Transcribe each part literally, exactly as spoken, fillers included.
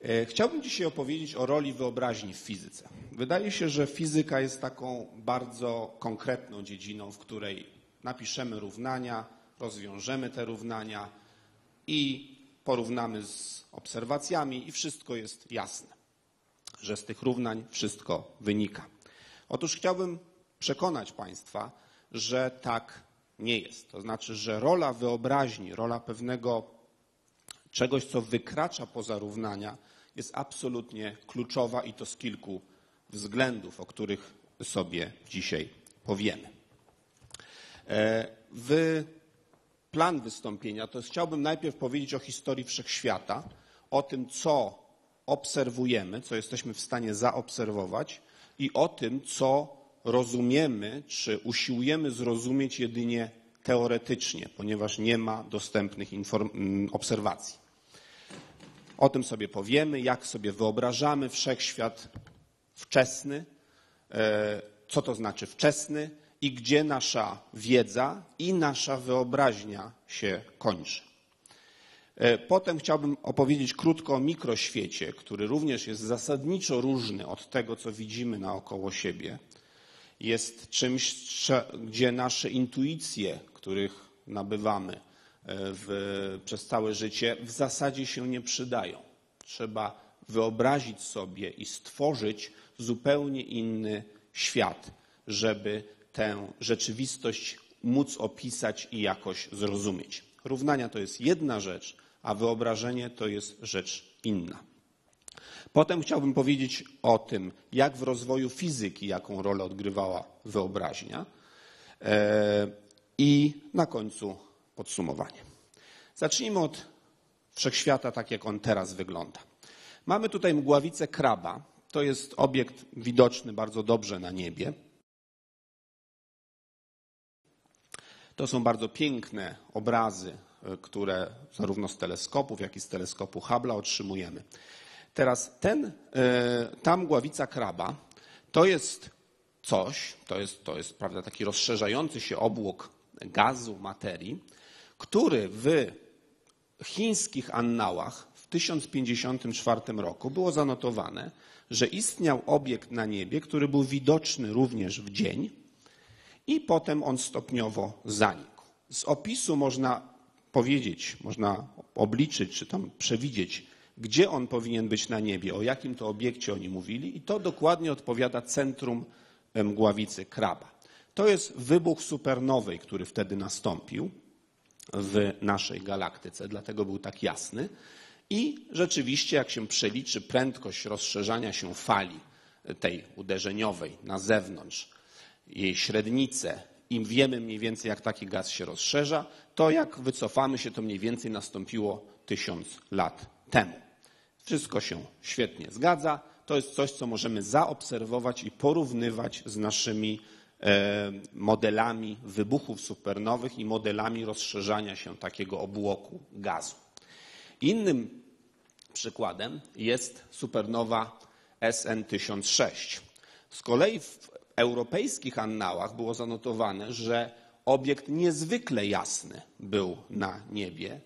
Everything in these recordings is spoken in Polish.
Chciałbym dzisiaj opowiedzieć o roli wyobraźni w fizyce. Wydaje się, że fizyka jest taką bardzo konkretną dziedziną, w której napiszemy równania, rozwiążemy te równania i porównamy z obserwacjami i wszystko jest jasne, że z tych równań wszystko wynika. Otóż chciałbym przekonać Państwa, że tak nie jest. To znaczy, że rola wyobraźni, rola pewnego czegoś, co wykracza poza równania, jest absolutnie kluczowa i to z kilku względów, o których sobie dzisiaj powiemy. W plan wystąpienia to chciałbym najpierw powiedzieć o historii wszechświata, o tym, co obserwujemy, co jesteśmy w stanie zaobserwować i o tym, co rozumiemy, czy usiłujemy zrozumieć jedynie teoretycznie, ponieważ nie ma dostępnych obserwacji. O tym sobie powiemy, jak sobie wyobrażamy wszechświat wczesny, co to znaczy wczesny i gdzie nasza wiedza i nasza wyobraźnia się kończy. Potem chciałbym opowiedzieć krótko o mikroświecie, który również jest zasadniczo różny od tego, co widzimy naokoło siebie. Jest czymś, gdzie nasze intuicje, których nabywamy w, przez całe życie, w zasadzie się nie przydają. Trzeba wyobrazić sobie i stworzyć zupełnie inny świat, żeby tę rzeczywistość móc opisać i jakoś zrozumieć. Równania to jest jedna rzecz, a wyobrażenie to jest rzecz inna. Potem chciałbym powiedzieć o tym, jak w rozwoju fizyki, jaką rolę odgrywała wyobraźnia i na końcu podsumowanie. Zacznijmy od wszechświata, tak jak on teraz wygląda. Mamy tutaj mgławicę Crabba. To jest obiekt widoczny bardzo dobrze na niebie. To są bardzo piękne obrazy, które zarówno z teleskopów, jak i z teleskopu Hubble'a otrzymujemy. Teraz ten, ta mgławica Crabba to jest coś, to jest, to jest prawda, taki rozszerzający się obłok gazu, materii, który w chińskich annałach w tysiąc pięćdziesiątym czwartym roku było zanotowane, że istniał obiekt na niebie, który był widoczny również w dzień i potem on stopniowo zanikł. Z opisu można powiedzieć, można obliczyć, czy tam przewidzieć, gdzie on powinien być na niebie, o jakim to obiekcie oni mówili i to dokładnie odpowiada centrum mgławicy Crabba. To jest wybuch supernowej, który wtedy nastąpił w naszej galaktyce, dlatego był tak jasny i rzeczywiście jak się przeliczy prędkość rozszerzania się fali tej uderzeniowej na zewnątrz, jej średnicę, im wiemy mniej więcej jak taki gaz się rozszerza, to jak wycofamy się, to mniej więcej nastąpiło tysiąc lat temu. Wszystko się świetnie zgadza. To jest coś, co możemy zaobserwować i porównywać z naszymi modelami wybuchów supernowych i modelami rozszerzania się takiego obłoku gazu. Innym przykładem jest supernowa S N tysiąc sześć. Z kolei w europejskich annałach było zanotowane, że obiekt niezwykle jasny był na niebie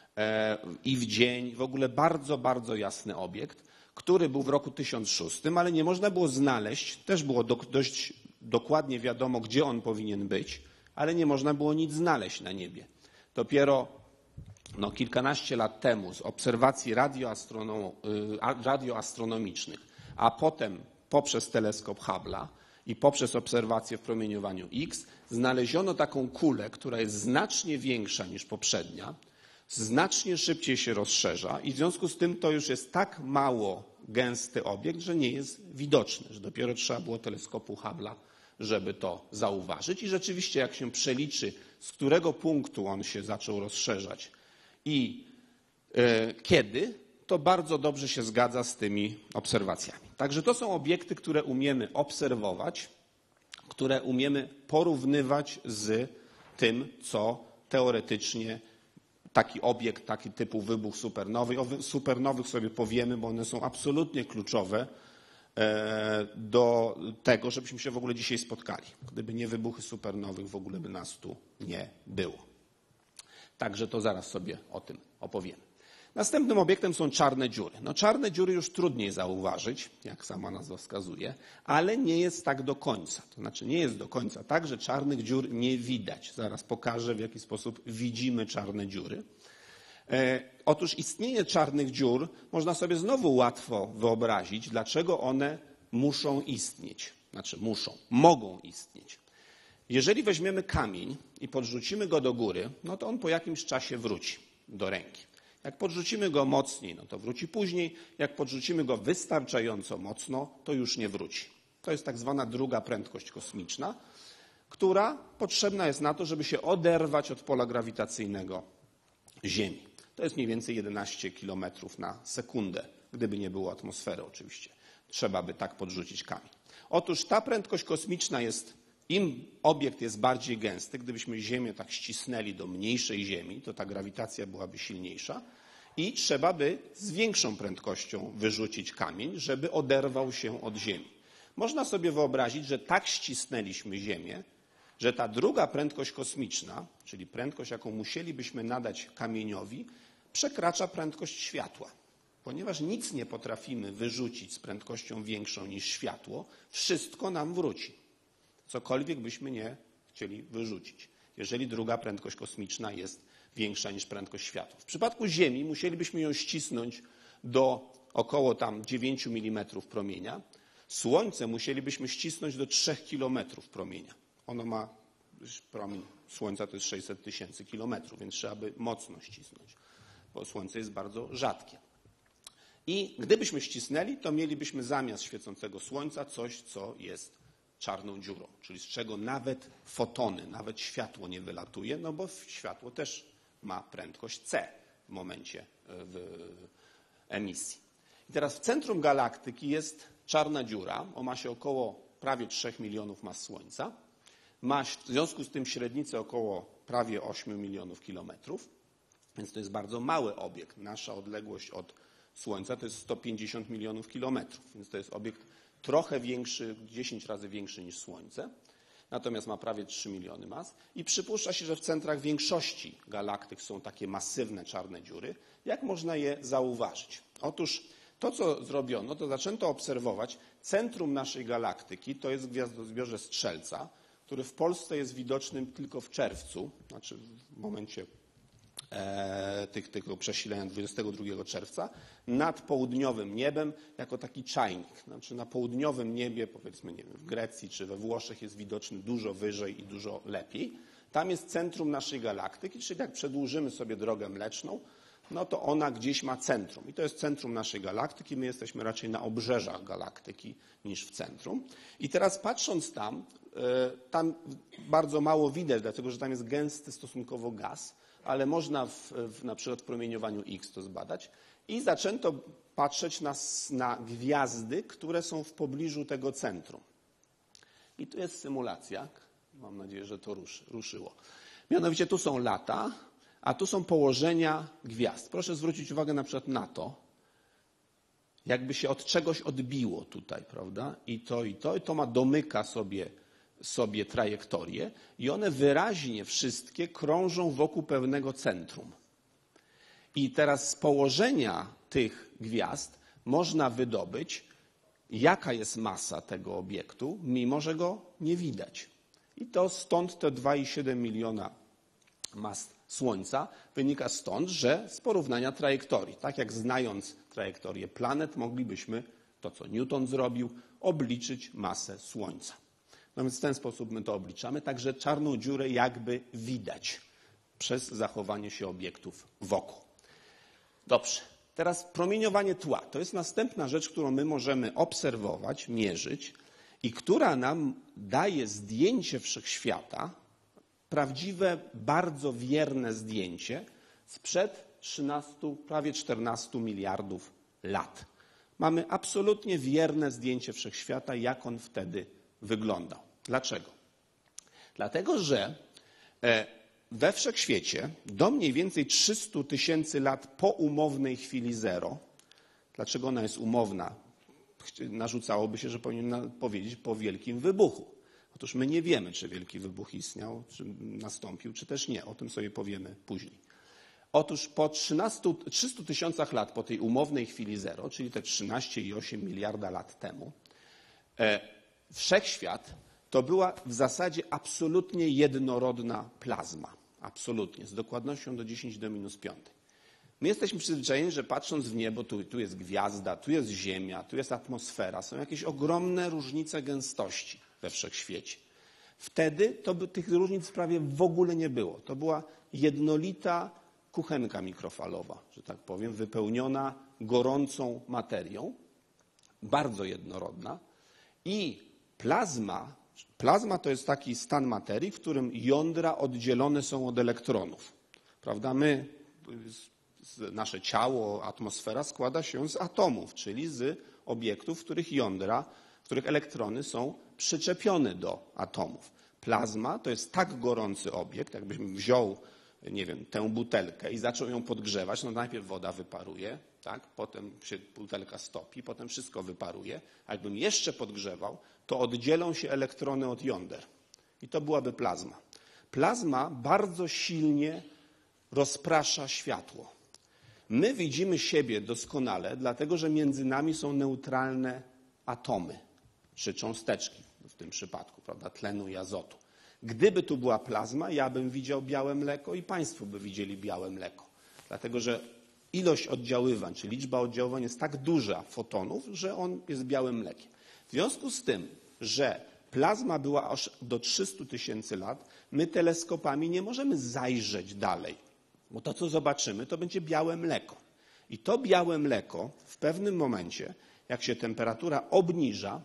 i w dzień, w ogóle bardzo, bardzo jasny obiekt, który był w roku tysiąc szóstym, ale nie można było znaleźć, też było do, dość dokładnie wiadomo, gdzie on powinien być, ale nie można było nic znaleźć na niebie. Dopiero no, kilkanaście lat temu z obserwacji radioastronomicznych, a potem poprzez teleskop Hubble'a i poprzez obserwacje w promieniowaniu X znaleziono taką kulę, która jest znacznie większa niż poprzednia, znacznie szybciej się rozszerza i w związku z tym to już jest tak mało gęsty obiekt, że nie jest widoczny, że dopiero trzeba było teleskopu Hubble'a, żeby to zauważyć. I rzeczywiście jak się przeliczy, z którego punktu on się zaczął rozszerzać i y, kiedy, to bardzo dobrze się zgadza z tymi obserwacjami. Także to są obiekty, które umiemy obserwować, które umiemy porównywać z tym, co teoretycznie taki obiekt, taki typu wybuch supernowy. O supernowych sobie powiemy, bo one są absolutnie kluczowe do tego, żebyśmy się w ogóle dzisiaj spotkali. Gdyby nie wybuchy supernowych, w ogóle by nas tu nie było. Także to zaraz sobie o tym opowiemy. Następnym obiektem są czarne dziury. No, czarne dziury już trudniej zauważyć, jak sama nazwa wskazuje, ale nie jest tak do końca. To znaczy nie jest do końca tak, że czarnych dziur nie widać. Zaraz pokażę, w jaki sposób widzimy czarne dziury. E, otóż istnienie czarnych dziur można sobie znowu łatwo wyobrazić, dlaczego one muszą istnieć. Znaczy muszą, mogą istnieć. Jeżeli weźmiemy kamień i podrzucimy go do góry, no to on po jakimś czasie wróci do ręki. Jak podrzucimy go mocniej, no to wróci później. Jak podrzucimy go wystarczająco mocno, to już nie wróci. To jest tak zwana druga prędkość kosmiczna, która potrzebna jest na to, żeby się oderwać od pola grawitacyjnego Ziemi. To jest mniej więcej jedenaście kilometrów na sekundę, gdyby nie było atmosfery oczywiście. Trzeba by tak podrzucić kamień. Otóż ta prędkość kosmiczna jest, im obiekt jest bardziej gęsty, gdybyśmy Ziemię tak ścisnęli do mniejszej Ziemi, to ta grawitacja byłaby silniejsza i trzeba by z większą prędkością wyrzucić kamień, żeby oderwał się od Ziemi. Można sobie wyobrazić, że tak ścisnęliśmy Ziemię, że ta druga prędkość kosmiczna, czyli prędkość, jaką musielibyśmy nadać kamieniowi, przekracza prędkość światła. Ponieważ nic nie potrafimy wyrzucić z prędkością większą niż światło, wszystko nam wróci. Cokolwiek byśmy nie chcieli wyrzucić, jeżeli druga prędkość kosmiczna jest większa niż prędkość światła. W przypadku Ziemi musielibyśmy ją ścisnąć do około tam dziewięciu milimetrów promienia. Słońce musielibyśmy ścisnąć do trzech kilometrów promienia. Ono ma, promień Słońca to jest sześćset tysięcy kilometrów, więc trzeba by mocno ścisnąć, bo Słońce jest bardzo rzadkie. I gdybyśmy ścisnęli, to mielibyśmy zamiast świecącego Słońca coś, co jest czarną dziurą, czyli z czego nawet fotony, nawet światło nie wylatuje, no bo światło też ma prędkość c w momencie w emisji. I teraz w centrum galaktyki jest czarna dziura o masie około prawie trzech milionów mas Słońca. Ma w związku z tym średnicę około prawie ośmiu milionów kilometrów, więc to jest bardzo mały obiekt. Nasza odległość od Słońca to jest sto pięćdziesiąt milionów kilometrów, więc to jest obiekt trochę większy, dziesięć razy większy niż Słońce, natomiast ma prawie trzy miliony mas i przypuszcza się, że w centrach większości galaktyk są takie masywne czarne dziury. Jak można je zauważyć? Otóż to, co zrobiono, to zaczęto obserwować centrum naszej galaktyki, to jest w gwiazdozbiorze Strzelca, który w Polsce jest widocznym tylko w czerwcu, znaczy w momencie e, tych, tego przesilenia dwudziestego drugiego czerwca, nad południowym niebem jako taki czajnik. Znaczy na południowym niebie, powiedzmy nie wiem, w Grecji czy we Włoszech jest widoczny dużo wyżej i dużo lepiej. Tam jest centrum naszej galaktyki, czyli jak przedłużymy sobie drogę mleczną, no to ona gdzieś ma centrum. I to jest centrum naszej galaktyki. My jesteśmy raczej na obrzeżach galaktyki niż w centrum. I teraz patrząc tam, tam bardzo mało widać, dlatego że tam jest gęsty stosunkowo gaz, ale można w, w, na przykład w promieniowaniu X to zbadać. I zaczęto patrzeć na, na gwiazdy, które są w pobliżu tego centrum. I tu jest symulacja. Mam nadzieję, że to ruszy, ruszyło. Mianowicie tu są lata, a tu są położenia gwiazd. Proszę zwrócić uwagę na przykład na to, jakby się od czegoś odbiło tutaj, prawda? I to, i to, i to ma domyka sobie, sobie trajektorię i one wyraźnie wszystkie krążą wokół pewnego centrum. I teraz z położenia tych gwiazd można wydobyć, jaka jest masa tego obiektu, mimo że go nie widać. I to stąd te dwa i siedem miliona mas Słońca wynika stąd, że z porównania trajektorii. Tak jak znając trajektorię planet, moglibyśmy to, co Newton zrobił, obliczyć masę Słońca. No więc w ten sposób my to obliczamy. Także czarną dziurę jakby widać przez zachowanie się obiektów wokół. Dobrze. Teraz promieniowanie tła. To jest następna rzecz, którą my możemy obserwować, mierzyć i która nam daje zdjęcie wszechświata, prawdziwe, bardzo wierne zdjęcie sprzed trzynastu, prawie czternastu miliardów lat. Mamy absolutnie wierne zdjęcie wszechświata, jak on wtedy wyglądał. Dlaczego? Dlatego, że we wszechświecie do mniej więcej trzystu tysięcy lat po umownej chwili zero, dlaczego ona jest umowna? Narzucałoby się, że powinien powiedzieć po wielkim wybuchu. Otóż my nie wiemy, czy wielki wybuch istniał, czy nastąpił, czy też nie. O tym sobie powiemy później. Otóż po trzynastu, trzystu tysiącach lat po tej umownej chwili zero, czyli te trzynaście i osiem miliarda lat temu, e, wszechświat to była w zasadzie absolutnie jednorodna plazma. Absolutnie, z dokładnością do dziesięć do minus piątej. My jesteśmy przyzwyczajeni, że patrząc w niebo, tu, tu jest gwiazda, tu jest Ziemia, tu jest atmosfera, są jakieś ogromne różnice gęstości we wszechświecie. Wtedy to by, tych różnic prawie w ogóle nie było. To była jednolita kuchenka mikrofalowa, że tak powiem, wypełniona gorącą materią, bardzo jednorodna. I plazma, plazma to jest taki stan materii, w którym jądra oddzielone są od elektronów. Prawda? My, nasze ciało, atmosfera składa się z atomów, czyli z obiektów, w których jądra, w których elektrony są przyczepione do atomów. Plazma to jest tak gorący obiekt, jakbyśmy wziął, nie wiem, tę butelkę i zaczął ją podgrzewać, no najpierw woda wyparuje, tak? Potem się butelka stopi, potem wszystko wyparuje, a jakbym jeszcze podgrzewał, to oddzielą się elektrony od jąder. I to byłaby plazma. Plazma bardzo silnie rozprasza światło. My widzimy siebie doskonale, dlatego że między nami są neutralne atomy, czy cząsteczki w tym przypadku, prawda, tlenu i azotu. Gdyby tu była plazma, ja bym widział białe mleko i państwo by widzieli białe mleko. Dlatego że ilość oddziaływań, czy liczba oddziaływań jest tak duża fotonów, że on jest białym mlekiem. W związku z tym, że plazma była aż do trzystu tysięcy lat, my teleskopami nie możemy zajrzeć dalej, bo to, co zobaczymy, to będzie białe mleko. I to białe mleko w pewnym momencie, jak się temperatura obniża,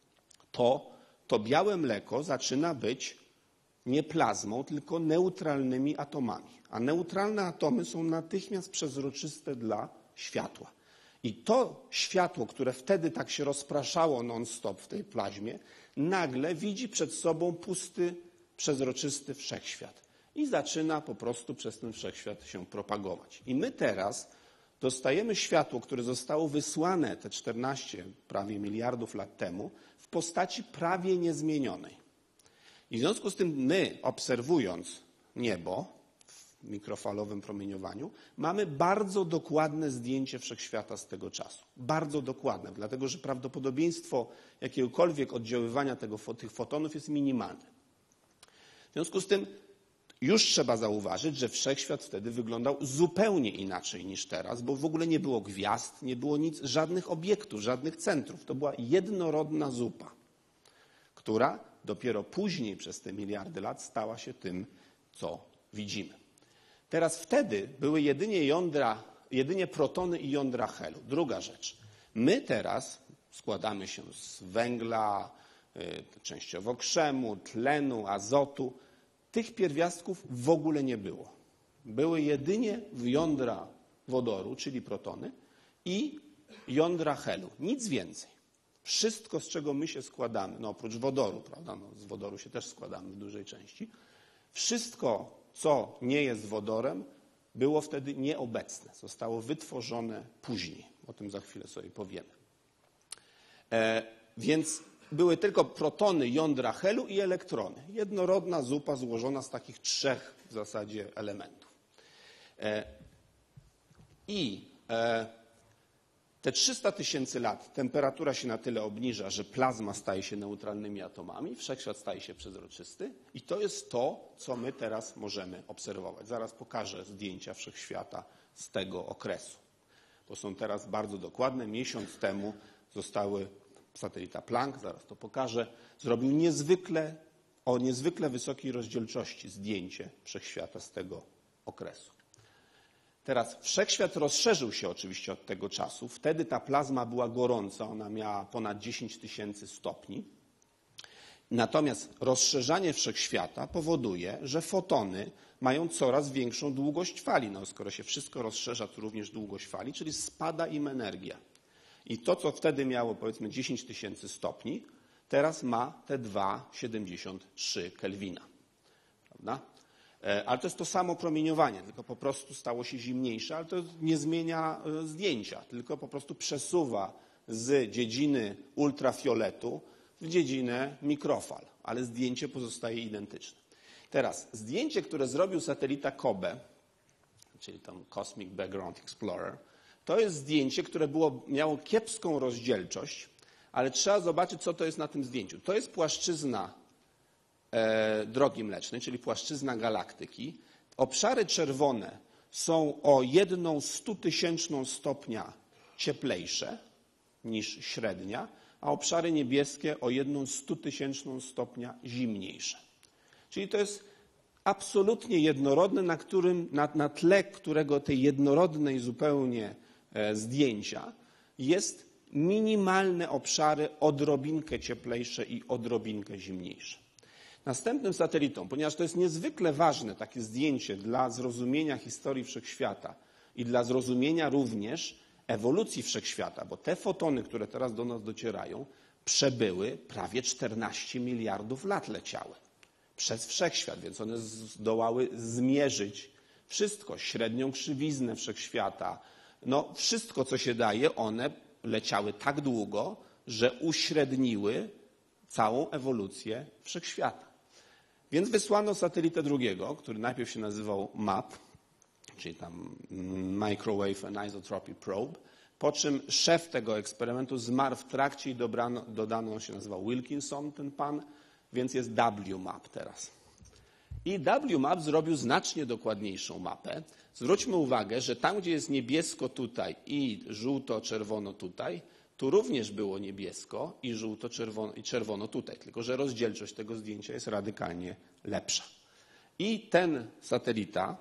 to to białe mleko zaczyna być nie plazmą, tylko neutralnymi atomami. A neutralne atomy są natychmiast przezroczyste dla światła. I to światło, które wtedy tak się rozpraszało non-stop w tej plazmie, nagle widzi przed sobą pusty, przezroczysty wszechświat. I zaczyna po prostu przez ten wszechświat się propagować. I my teraz dostajemy światło, które zostało wysłane te czternaście prawie miliardów lat temu w postaci prawie niezmienionej. I w związku z tym my, obserwując niebo w mikrofalowym promieniowaniu, mamy bardzo dokładne zdjęcie wszechświata z tego czasu. Bardzo dokładne, dlatego że prawdopodobieństwo jakiegokolwiek oddziaływania tego, tych fotonów jest minimalne. W związku z tym już trzeba zauważyć, że wszechświat wtedy wyglądał zupełnie inaczej niż teraz, bo w ogóle nie było gwiazd, nie było nic, żadnych obiektów, żadnych centrów. To była jednorodna zupa, która dopiero później przez te miliardy lat stała się tym, co widzimy. Teraz wtedy były jedynie jądra, jedynie protony i jądra helu. Druga rzecz. My teraz składamy się z węgla, częściowo krzemu, tlenu, azotu. Tych pierwiastków w ogóle nie było. Były jedynie jądra wodoru, czyli protony, i jądra helu. Nic więcej. Wszystko, z czego my się składamy, no oprócz wodoru, prawda, no z wodoru się też składamy w dużej części, wszystko, co nie jest wodorem, było wtedy nieobecne. Zostało wytworzone później. O tym za chwilę sobie powiemy. E, więc były tylko protony, jądra helu i elektrony. Jednorodna zupa złożona z takich trzech w zasadzie elementów. E, I e, te trzysta tysięcy lat temperatura się na tyle obniża, że plazma staje się neutralnymi atomami, wszechświat staje się przezroczysty i to jest to, co my teraz możemy obserwować. Zaraz pokażę zdjęcia wszechświata z tego okresu, bo są teraz bardzo dokładne. Miesiąc temu zostały, satelita Planck, zaraz to pokażę, zrobił niezwykle, o niezwykle wysokiej rozdzielczości zdjęcie wszechświata z tego okresu. Teraz wszechświat rozszerzył się oczywiście od tego czasu. Wtedy ta plazma była gorąca, ona miała ponad dziesięć tysięcy stopni. Natomiast rozszerzanie wszechświata powoduje, że fotony mają coraz większą długość fali. No, skoro się wszystko rozszerza, to również długość fali, czyli spada im energia. I to, co wtedy miało powiedzmy dziesięć tysięcy stopni, teraz ma te dwa przecinek siedemdziesiąt trzy Kelwina. Prawda? Ale to jest to samo promieniowanie, tylko po prostu stało się zimniejsze, ale to nie zmienia zdjęcia, tylko po prostu przesuwa z dziedziny ultrafioletu w dziedzinę mikrofal, ale zdjęcie pozostaje identyczne. Teraz zdjęcie, które zrobił satelita COBE czyli tam Cosmic Background Explorer. To jest zdjęcie, które było, miało kiepską rozdzielczość, ale trzeba zobaczyć, co to jest na tym zdjęciu. To jest płaszczyzna e, Drogi Mlecznej, czyli płaszczyzna galaktyki. Obszary czerwone są o jedną stutysięczną stopnia cieplejsze niż średnia, a obszary niebieskie o jedną stutysięczną stopnia zimniejsze. Czyli to jest absolutnie jednorodne, na, którym, na, na tle którego tej jednorodnej zupełnie e, zdjęcia jest minimalne obszary odrobinkę cieplejsze i odrobinkę zimniejsze. Następnym satelitą, ponieważ to jest niezwykle ważne takie zdjęcie dla zrozumienia historii wszechświata i dla zrozumienia również ewolucji wszechświata, bo te fotony, które teraz do nas docierają, przebyły prawie czternaście miliardów lat leciały przez wszechświat, więc one zdołały zmierzyć wszystko, średnią krzywiznę wszechświata, no wszystko, co się daje, one leciały tak długo, że uśredniły całą ewolucję wszechświata. Więc wysłano satelitę drugiego, który najpierw się nazywał M A P, czyli tam Microwave Anisotropy Probe, po czym szef tego eksperymentu zmarł w trakcie i dobrano, dodano, on się nazywał Wilkinson, ten pan, więc jest W M A P teraz. I W M A P zrobił znacznie dokładniejszą mapę. Zwróćmy uwagę, że tam, gdzie jest niebiesko tutaj i żółto-czerwono tutaj, tu również było niebiesko i żółto-czerwono i czerwono tutaj, tylko że rozdzielczość tego zdjęcia jest radykalnie lepsza. I ten satelita,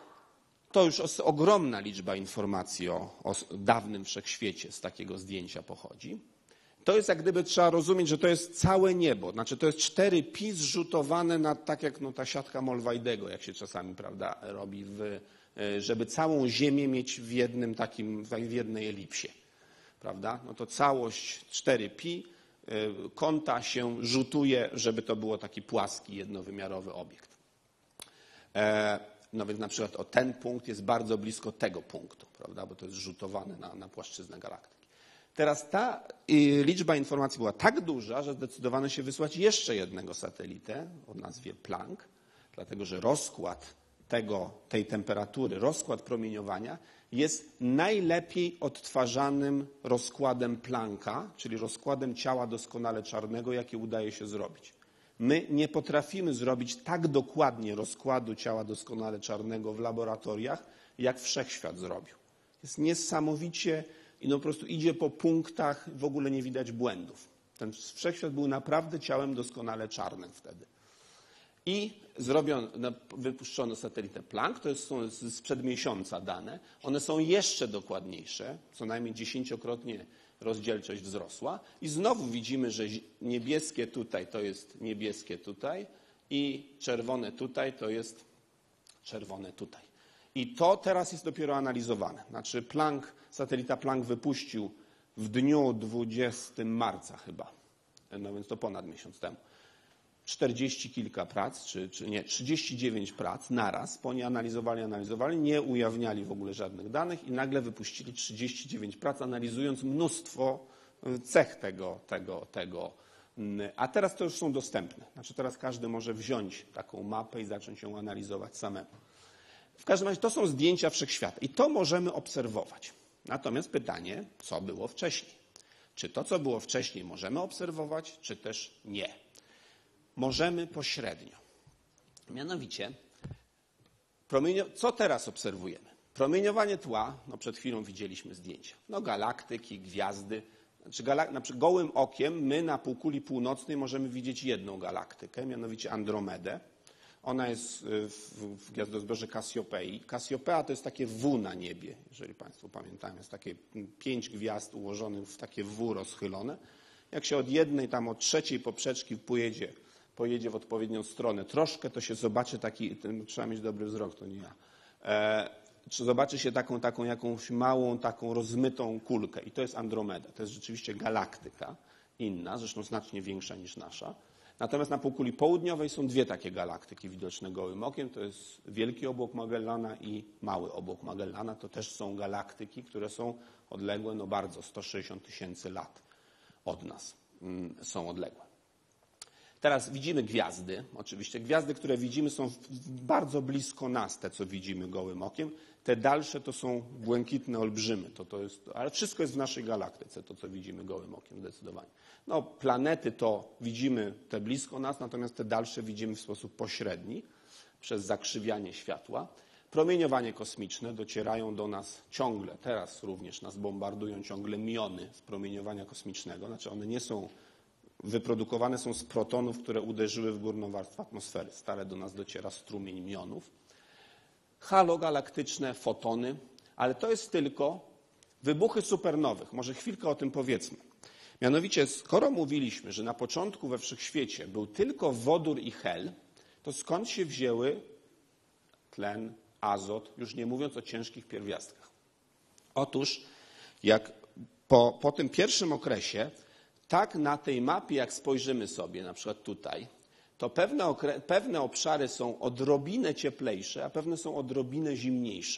to już ogromna liczba informacji o, o dawnym wszechświecie z takiego zdjęcia pochodzi. To jest jak gdyby trzeba rozumieć, że to jest całe niebo. Znaczy to jest cztery pi zrzutowane na, tak jak no, ta siatka Mollweidego, jak się czasami, prawda, robi, w, żeby całą Ziemię mieć w jednym takim, w jednej elipsie. Prawda? No to całość cztery pi kąta się rzutuje, żeby to było taki płaski, jednowymiarowy obiekt. No więc na przykład o ten punkt jest bardzo blisko tego punktu, prawda? Bo to jest rzutowane na, na płaszczyznę galaktyki. Teraz ta liczba informacji była tak duża, że zdecydowano się wysłać jeszcze jednego satelitę o nazwie Planck, dlatego że rozkład tego, tej temperatury, rozkład promieniowania jest najlepiej odtwarzanym rozkładem Plancka, czyli rozkładem ciała doskonale czarnego, jaki udaje się zrobić. My nie potrafimy zrobić tak dokładnie rozkładu ciała doskonale czarnego w laboratoriach, jak wszechświat zrobił. Jest niesamowicie i no po prostu idzie po punktach, w ogóle nie widać błędów. Ten wszechświat był naprawdę ciałem doskonale czarnym wtedy. I zrobiono, wypuszczono satelitę Planck, to są sprzed miesiąca dane. One są jeszcze dokładniejsze, co najmniej dziesięciokrotnie rozdzielczość wzrosła. I znowu widzimy, że niebieskie tutaj to jest niebieskie tutaj i czerwone tutaj to jest czerwone tutaj. I to teraz jest dopiero analizowane. Znaczy Planck, satelita Planck wypuścił w dniu dwudziestego marca chyba, no więc to ponad miesiąc temu, czterdzieści kilka prac, czy, czy nie, trzydzieści dziewięć prac naraz, po nie analizowali, analizowali, nie ujawniali w ogóle żadnych danych i nagle wypuścili trzydzieści dziewięć prac, analizując mnóstwo cech tego, tego, tego. A teraz to już są dostępne. Znaczy teraz każdy może wziąć taką mapę i zacząć ją analizować samemu. W każdym razie to są zdjęcia wszechświata i to możemy obserwować. Natomiast pytanie, co było wcześniej? Czy to, co było wcześniej, możemy obserwować, czy też nie? Możemy pośrednio. Mianowicie, co teraz obserwujemy? Promieniowanie tła, no przed chwilą widzieliśmy zdjęcia. No galaktyki, gwiazdy. Znaczy, galak na przykład gołym okiem my na półkuli północnej możemy widzieć jedną galaktykę, mianowicie Andromedę. Ona jest w, w gwiazdozbiorze Kasiopei. Kasiopea to jest takie W na niebie, jeżeli Państwo pamiętają. Jest takie pięć gwiazd ułożonych w takie W rozchylone. Jak się od jednej, tam od trzeciej poprzeczki pojedzie, pojedzie w odpowiednią stronę troszkę, to się zobaczy taki, ten, trzeba mieć dobry wzrok, to nie ja, e, zobaczy się taką, taką jakąś małą, taką rozmytą kulkę i to jest Andromeda. To jest rzeczywiście galaktyka inna, zresztą znacznie większa niż nasza. Natomiast na półkuli południowej są dwie takie galaktyki widoczne gołym okiem. To jest Wielki Obłok Magellana i Mały Obłok Magellana. To też są galaktyki, które są odległe no bardzo, sto sześćdziesiąt tysięcy lat od nas są odległe. Teraz widzimy gwiazdy. Oczywiście gwiazdy, które widzimy, są bardzo blisko nas, te co widzimy gołym okiem. Te dalsze to są błękitne olbrzymy. To, to jest, ale wszystko jest w naszej galaktyce, to co widzimy gołym okiem zdecydowanie. No, planety to widzimy te blisko nas, natomiast te dalsze widzimy w sposób pośredni przez zakrzywianie światła. Promieniowanie kosmiczne docierają do nas ciągle, teraz również nas bombardują ciągle miony z promieniowania kosmicznego. Znaczy one nie są wyprodukowane, są z protonów, które uderzyły w górną warstwę atmosfery. Stale do nas dociera strumień mionów. Halogalaktyczne, fotony, ale to jest tylko wybuchy supernowych. Może chwilkę o tym powiedzmy. Mianowicie, skoro mówiliśmy, że na początku we wszechświecie był tylko wodór i hel, to skąd się wzięły tlen, azot, już nie mówiąc o ciężkich pierwiastkach? Otóż, jak po, po tym pierwszym okresie, tak na tej mapie, jak spojrzymy sobie, na przykład tutaj, to pewne, okre- pewne obszary są odrobinę cieplejsze, a pewne są odrobinę zimniejsze.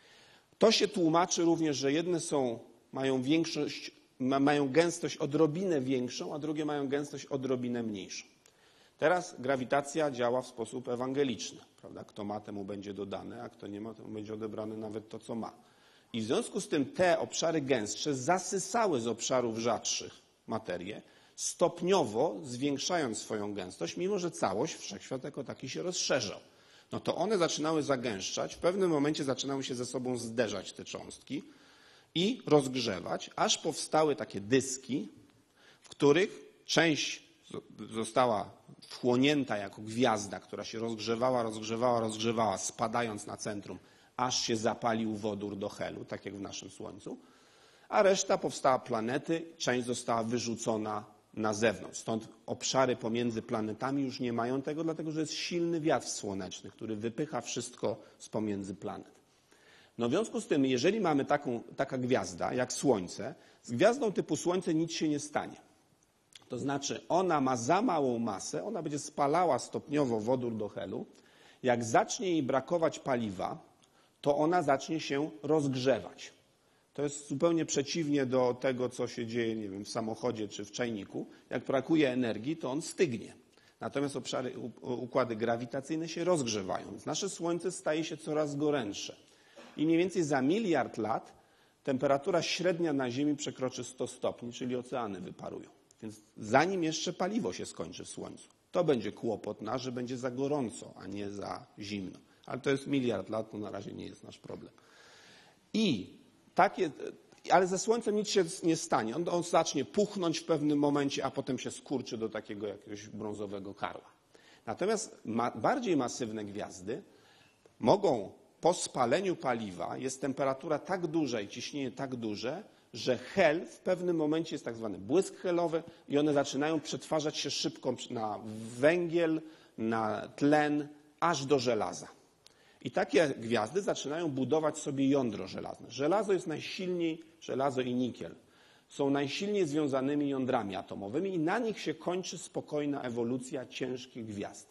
To się tłumaczy również, że jedne są, mają większość, ma, mają gęstość odrobinę większą, a drugie mają gęstość odrobinę mniejszą. Teraz grawitacja działa w sposób ewangeliczny, prawda? Kto ma, temu będzie dodane, a kto nie ma, temu będzie odebrane nawet to, co ma. I w związku z tym te obszary gęstsze zasysały z obszarów rzadszych materię, stopniowo zwiększając swoją gęstość, mimo że całość, wszechświat jako taki się rozszerzał. No to one zaczynały zagęszczać, w pewnym momencie zaczynały się ze sobą zderzać te cząstki i rozgrzewać, aż powstały takie dyski, w których część została wchłonięta jako gwiazda, która się rozgrzewała, rozgrzewała, rozgrzewała, spadając na centrum, aż się zapalił wodór do helu, tak jak w naszym Słońcu, a reszta powstała planety, część została wyrzucona na zewnątrz. Stąd obszary pomiędzy planetami już nie mają tego, dlatego że jest silny wiatr słoneczny, który wypycha wszystko z pomiędzy planet. No w związku z tym, jeżeli mamy taką, taka gwiazda jak Słońce, z gwiazdą typu Słońce nic się nie stanie. To znaczy ona ma za małą masę, ona będzie spalała stopniowo wodór do helu. Jak zacznie jej brakować paliwa, to ona zacznie się rozgrzewać. To jest zupełnie przeciwnie do tego, co się dzieje, nie wiem, w samochodzie czy w czajniku. Jak brakuje energii, to on stygnie. Natomiast obszary, układy grawitacyjne się rozgrzewają. Więc nasze Słońce staje się coraz gorętsze. I mniej więcej za miliard lat temperatura średnia na Ziemi przekroczy sto stopni, czyli oceany wyparują. Więc zanim jeszcze paliwo się skończy w Słońcu, to będzie kłopot nasz, że będzie za gorąco, a nie za zimno. Ale to jest miliard lat, to na razie nie jest nasz problem. I takie, ale ze Słońcem nic się nie stanie. On, on zacznie puchnąć w pewnym momencie, a potem się skurczy do takiego jakiegoś brązowego karła. Natomiast ma, bardziej masywne gwiazdy mogą po spaleniu paliwa, jest temperatura tak duża i ciśnienie tak duże, że hel w pewnym momencie jest tak zwany błysk helowy i one zaczynają przetwarzać się szybko na węgiel, na tlen, aż do żelaza. I takie gwiazdy zaczynają budować sobie jądro żelazne. Żelazo jest najsilniej, żelazo i nikiel są najsilniej związanymi jądrami atomowymi i na nich się kończy spokojna ewolucja ciężkich gwiazd.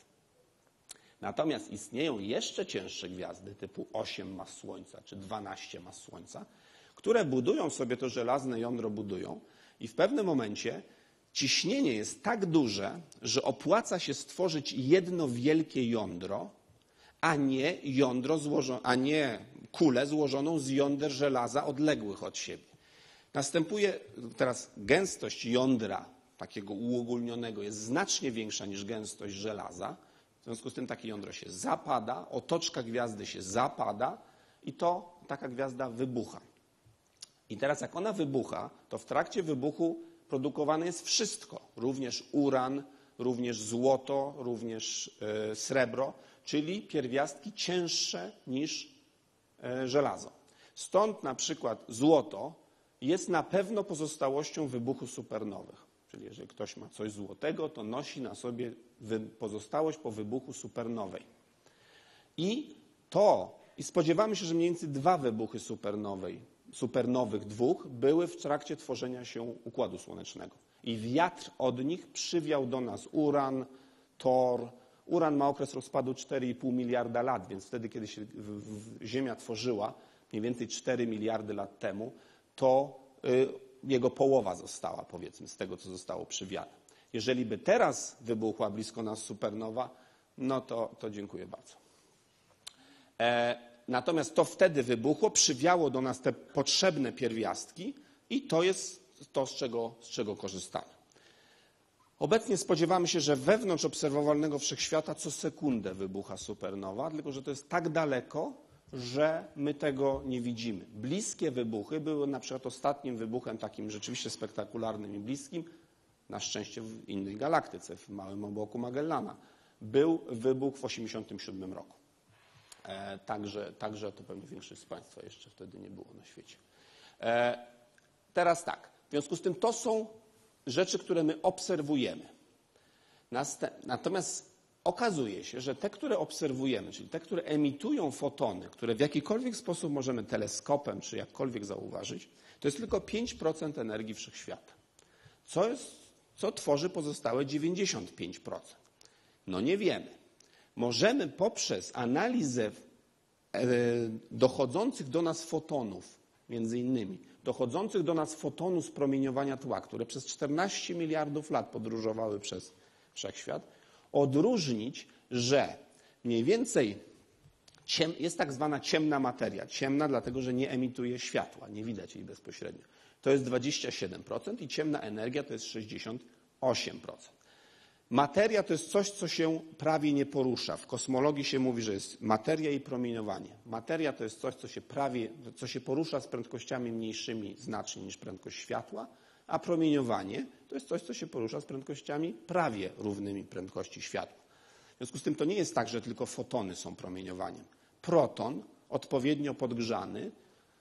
Natomiast istnieją jeszcze cięższe gwiazdy typu osiem mas Słońca czy dwanaście mas Słońca, które budują sobie to żelazne jądro, budują i w pewnym momencie ciśnienie jest tak duże, że opłaca się stworzyć jedno wielkie jądro, a nie jądro złożone, a nie kulę złożoną z jąder żelaza odległych od siebie. Następuje teraz gęstość jądra takiego uogólnionego jest znacznie większa niż gęstość żelaza. W związku z tym takie jądro się zapada, otoczka gwiazdy się zapada i to taka gwiazda wybucha. I teraz jak ona wybucha, to w trakcie wybuchu produkowane jest wszystko, również uran, również złoto, również y, srebro, czyli pierwiastki cięższe niż y, żelazo. Stąd na przykład złoto jest na pewno pozostałością wybuchów supernowych. Czyli jeżeli ktoś ma coś złotego, to nosi na sobie pozostałość po wybuchu supernowej. I to, i spodziewamy się, że mniej więcej dwa wybuchy supernowej, supernowych dwóch były w trakcie tworzenia się Układu Słonecznego. I wiatr od nich przywiał do nas uran, tor. Uran ma okres rozpadu cztery i pół miliarda lat, więc wtedy, kiedy się Ziemia tworzyła, mniej więcej cztery miliardy lat temu, to y, jego połowa została, powiedzmy, z tego, co zostało przywiane. Jeżeli by teraz wybuchła blisko nas supernowa, no to, to dziękuję bardzo. E, natomiast to wtedy wybuchło, przywiało do nas te potrzebne pierwiastki i to jest to, z czego, z czego korzystamy. Obecnie spodziewamy się, że wewnątrz obserwowalnego wszechświata co sekundę wybucha supernowa, tylko że to jest tak daleko, że my tego nie widzimy. Bliskie wybuchy były na przykład ostatnim wybuchem takim rzeczywiście spektakularnym i bliskim, na szczęście w innej galaktyce, w małym obłoku Magellana, był wybuch w osiemdziesiątym siódmym roku. E, także, także to pewnie większość z Państwa jeszcze wtedy nie było na świecie. E, teraz tak, w związku z tym to są rzeczy, które my obserwujemy. Natomiast okazuje się, że te, które obserwujemy, czyli te, które emitują fotony, które w jakikolwiek sposób możemy teleskopem czy jakkolwiek zauważyć, to jest tylko pięć procent energii wszechświata. Co, jest, co tworzy pozostałe dziewięćdziesiąt pięć procent? No nie wiemy. Możemy poprzez analizę dochodzących do nas fotonów, między innymi, dochodzących do nas fotonów z promieniowania tła, które przez czternaście miliardów lat podróżowały przez wszechświat, odróżnić, że mniej więcej ciem, jest tak zwana ciemna materia. Ciemna dlatego, że nie emituje światła, nie widać jej bezpośrednio. To jest dwadzieścia siedem procent i ciemna energia to jest sześćdziesiąt osiem procent. Materia to jest coś, co się prawie nie porusza. W kosmologii się mówi, że jest materia i promieniowanie. Materia to jest coś, co się prawie, co się porusza z prędkościami mniejszymi znacznie niż prędkość światła, a promieniowanie to jest coś, co się porusza z prędkościami prawie równymi prędkości światła. W związku z tym to nie jest tak, że tylko fotony są promieniowaniem. Proton, odpowiednio podgrzany,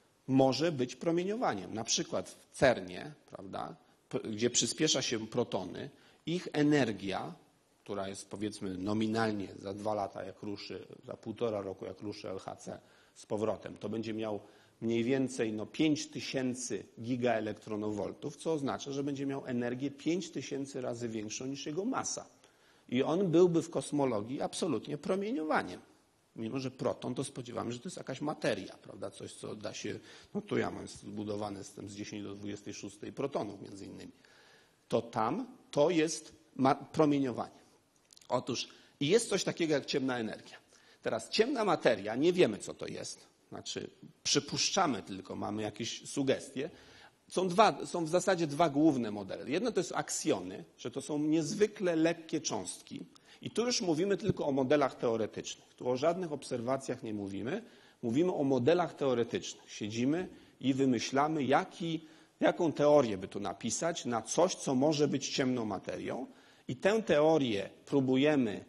może być promieniowaniem. Na przykład w cernie, prawda, gdzie przyspiesza się protony, ich energia, która jest powiedzmy nominalnie za dwa lata jak ruszy, za półtora roku jak ruszy L H C z powrotem, to będzie miał mniej więcej no, pięć tysięcy gigaelektronowoltów, co oznacza, że będzie miał energię pięć tysięcy razy większą niż jego masa. I on byłby w kosmologii absolutnie promieniowaniem. Mimo że proton, to spodziewamy, że to jest jakaś materia, prawda? Coś, co da się, no tu ja mam zbudowane jestem z dziesięć do dwudziestej szóstej protonów między innymi. To tam to jest promieniowanie. Otóż i jest coś takiego jak ciemna energia. Teraz ciemna materia, nie wiemy co to jest, znaczy przypuszczamy tylko, mamy jakieś sugestie. Są, dwa, są w zasadzie dwa główne modele. Jedno to jest aksjony, że to są niezwykle lekkie cząstki i tu już mówimy tylko o modelach teoretycznych. Tu o żadnych obserwacjach nie mówimy, mówimy o modelach teoretycznych. Siedzimy i wymyślamy, jaki jaką teorię by tu napisać na coś, co może być ciemną materią i tę teorię próbujemy,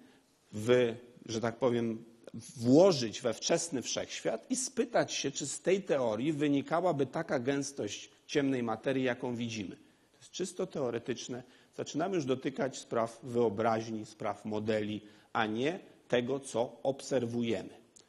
w, że tak powiem, włożyć we wczesny wszechświat i spytać się, czy z tej teorii wynikałaby taka gęstość ciemnej materii, jaką widzimy. To jest czysto teoretyczne. Zaczynamy już dotykać spraw wyobraźni, spraw modeli, a nie tego, co obserwujemy.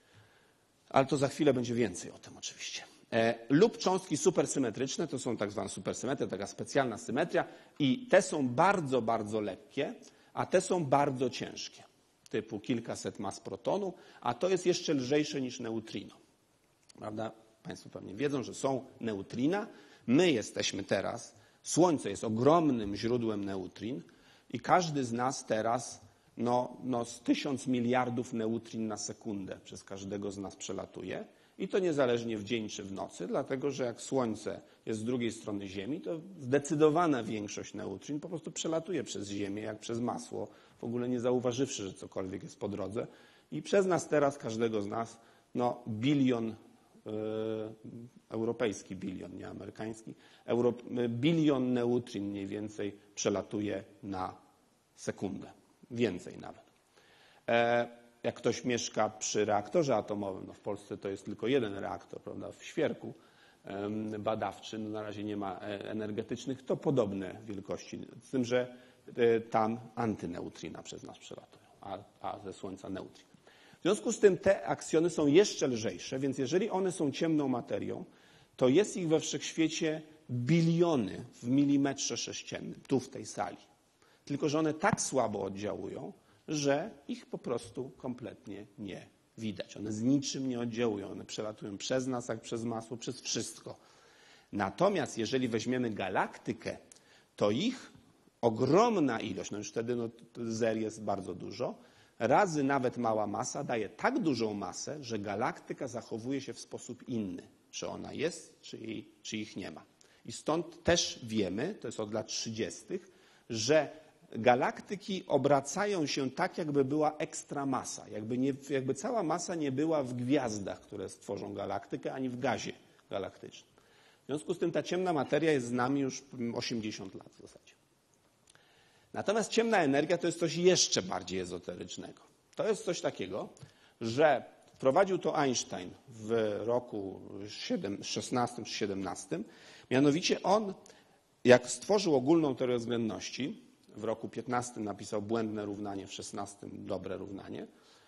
Ale to za chwilę będzie więcej o tym oczywiście. Lub cząstki supersymetryczne, to są tak zwane supersymetrie, taka specjalna symetria i te są bardzo, bardzo lekkie, a te są bardzo ciężkie, typu kilkaset mas protonu, a to jest jeszcze lżejsze niż neutrino. Prawda? Państwo pewnie wiedzą, że są neutrina. My jesteśmy teraz, Słońce jest ogromnym źródłem neutrin i każdy z nas teraz no, no z tysiąc miliardów neutrin na sekundę przez każdego z nas przelatuje. I to niezależnie w dzień czy w nocy, dlatego że jak Słońce jest z drugiej strony Ziemi, to zdecydowana większość neutrin po prostu przelatuje przez Ziemię jak przez masło, w ogóle nie zauważywszy, że cokolwiek jest po drodze. I przez nas teraz, każdego z nas, no bilion, yy, europejski bilion, nie amerykański, euro, bilion neutrin mniej więcej przelatuje na sekundę. Więcej nawet. E, Jak ktoś mieszka przy reaktorze atomowym, no w Polsce to jest tylko jeden reaktor, prawda, w świerku badawczy, no na razie nie ma energetycznych, to podobne wielkości, z tym, że tam antyneutrina przez nas przelatują, a, a ze Słońca neutrin. W związku z tym te aksjony są jeszcze lżejsze, więc jeżeli one są ciemną materią, to jest ich we wszechświecie biliony w milimetrze sześciennym, tu w tej sali. Tylko że one tak słabo oddziałują, że ich po prostu kompletnie nie widać. One z niczym nie oddziałują. One przelatują przez nas, jak przez masło, przez wszystko. Natomiast jeżeli weźmiemy galaktykę, to ich ogromna ilość, no już wtedy no, zer jest bardzo dużo, razy nawet mała masa daje tak dużą masę, że galaktyka zachowuje się w sposób inny. Czy ona jest, czy, jej, czy ich nie ma. I stąd też wiemy, to jest od lat trzydziestych, że galaktyki obracają się tak, jakby była ekstra masa. Jakby, nie, jakby cała masa nie była w gwiazdach, które stworzą galaktykę, ani w gazie galaktycznym. W związku z tym ta ciemna materia jest z nami już osiemdziesiąt lat w zasadzie. Natomiast ciemna energia to jest coś jeszcze bardziej ezoterycznego. To jest coś takiego, że wprowadził to Einstein w roku szesnastym czy siedemnastym. Mianowicie on, jak stworzył ogólną teorię względności, w roku piętnastym napisał błędne równanie, w szesnastym dobre równanie,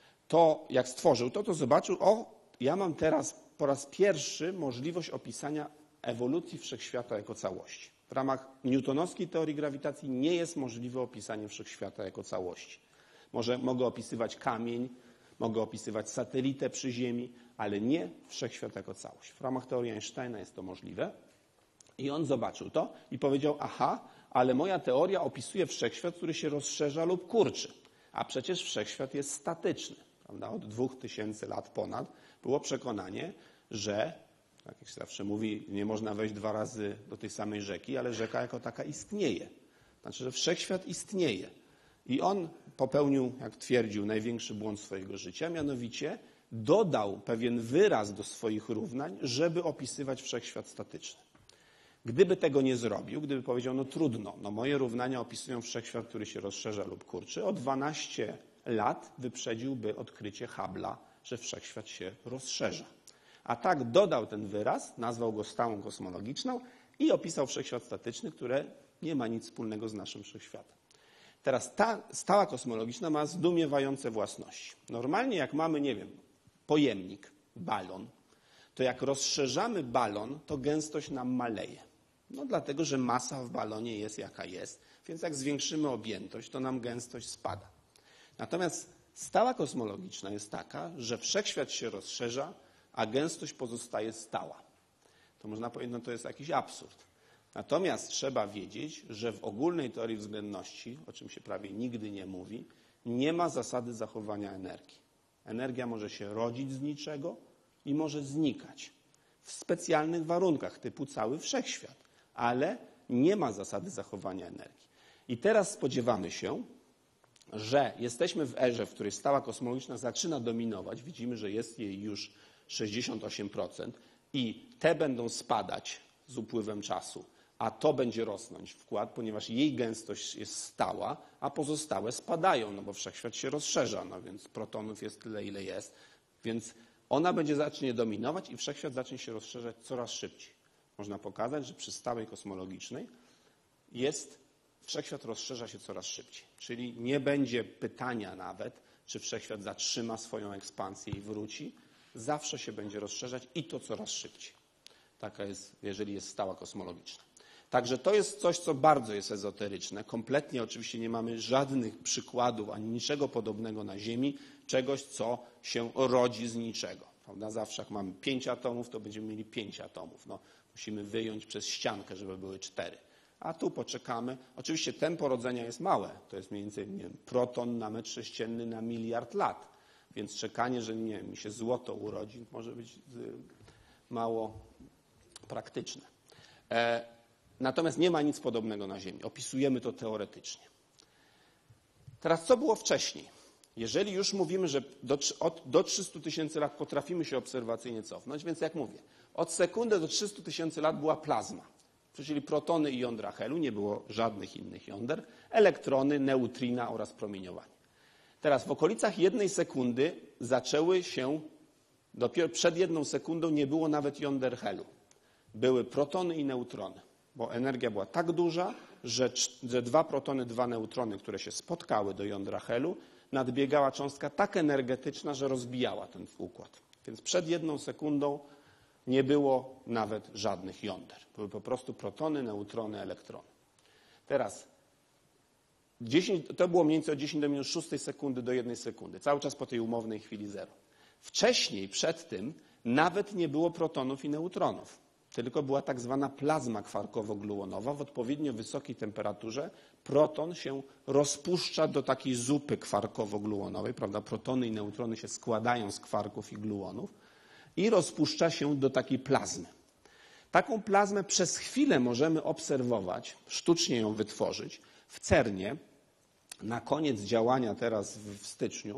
to jak stworzył to, to zobaczył, o, ja mam teraz po raz pierwszy możliwość opisania ewolucji wszechświata jako całości. W ramach newtonowskiej teorii grawitacji nie jest możliwe opisanie wszechświata jako całości. Może mogę opisywać kamień, mogę opisywać satelitę przy Ziemi, ale nie wszechświat jako całość. W ramach teorii Einsteina jest to możliwe. I on zobaczył to i powiedział, aha, ale moja teoria opisuje wszechświat, który się rozszerza lub kurczy. A przecież wszechświat jest statyczny. Prawda? Od dwóch tysięcy lat ponad było przekonanie, że, jak się zawsze mówi, nie można wejść dwa razy do tej samej rzeki, ale rzeka jako taka istnieje. Znaczy, że wszechświat istnieje. I on popełnił, jak twierdził, największy błąd swojego życia, mianowicie dodał pewien wyraz do swoich równań, żeby opisywać wszechświat statyczny. Gdyby tego nie zrobił, gdyby powiedział, no trudno, no moje równania opisują wszechświat, który się rozszerza lub kurczy, o dwanaście lat wyprzedziłby odkrycie Hubble'a, że wszechświat się rozszerza. A tak dodał ten wyraz, nazwał go stałą kosmologiczną i opisał wszechświat statyczny, który nie ma nic wspólnego z naszym wszechświatem. Teraz ta stała kosmologiczna ma zdumiewające własności. Normalnie jak mamy, nie wiem, pojemnik, balon, to jak rozszerzamy balon, to gęstość nam maleje. No dlatego, że masa w balonie jest jaka jest, więc jak zwiększymy objętość, to nam gęstość spada. Natomiast stała kosmologiczna jest taka, że wszechświat się rozszerza, a gęstość pozostaje stała. To można powiedzieć, no to jest jakiś absurd. Natomiast trzeba wiedzieć, że w ogólnej teorii względności, o czym się prawie nigdy nie mówi, nie ma zasady zachowania energii. Energia może się rodzić z niczego i może znikać w specjalnych warunkach, typu cały wszechświat, ale nie ma zasady zachowania energii. I teraz spodziewamy się, że jesteśmy w erze, w której stała kosmologiczna zaczyna dominować. Widzimy, że jest jej już sześćdziesiąt osiem procent i te będą spadać z upływem czasu, a to będzie rosnąć wkład, ponieważ jej gęstość jest stała, a pozostałe spadają, no bo wszechświat się rozszerza, no więc protonów jest tyle, ile jest, więc ona będzie zacznie dominować i wszechświat zacznie się rozszerzać coraz szybciej. Można pokazać, że przy stałej kosmologicznej jest, wszechświat rozszerza się coraz szybciej. Czyli nie będzie pytania nawet, czy wszechświat zatrzyma swoją ekspansję i wróci. Zawsze się będzie rozszerzać i to coraz szybciej. Taka jest, jeżeli jest stała kosmologiczna. Także to jest coś, co bardzo jest ezoteryczne. Kompletnie oczywiście nie mamy żadnych przykładów ani niczego podobnego na Ziemi, czegoś, co się rodzi z niczego. Prawda? Zawsze jak mamy pięć atomów, to będziemy mieli pięć atomów. No, musimy wyjąć przez ściankę, żeby były cztery. A tu poczekamy. Oczywiście tempo rodzenia jest małe. To jest mniej więcej nie wiem, proton na metr sześcienny na miliard lat. Więc czekanie, że nie wiem, mi się złoto urodzi, może być mało praktyczne. E, natomiast nie ma nic podobnego na Ziemi. Opisujemy to teoretycznie. Teraz co było wcześniej? Jeżeli już mówimy, że do, od, do trzystu tysięcy lat potrafimy się obserwacyjnie cofnąć, więc jak mówię, od sekundy do trzystu tysięcy lat była plazma, czyli protony i jądra helu, nie było żadnych innych jąder, elektrony, neutrina oraz promieniowanie. Teraz w okolicach jednej sekundy zaczęły się, dopiero przed jedną sekundą nie było nawet jąder helu. Były protony i neutrony, bo energia była tak duża, że, że dwa protony, dwa neutrony, które się spotkały do jądra helu, nadbiegała cząstka tak energetyczna, że rozbijała ten układ. Więc przed jedną sekundą nie było nawet żadnych jąder. Były po prostu protony, neutrony, elektrony. Teraz dziesięć, to było mniej więcej od dziesięć do minus szóstej sekundy do jednej sekundy. Cały czas po tej umownej chwili zero. Wcześniej, przed tym, nawet nie było protonów i neutronów. tylko była tak zwana plazma kwarkowo-gluonowa. W odpowiednio wysokiej temperaturze proton się rozpuszcza do takiej zupy kwarkowo-gluonowej, prawda? Protony i neutrony się składają z kwarków i gluonów i rozpuszcza się do takiej plazmy. Taką plazmę przez chwilę możemy obserwować, sztucznie ją wytworzyć. W CERNie na koniec działania teraz w styczniu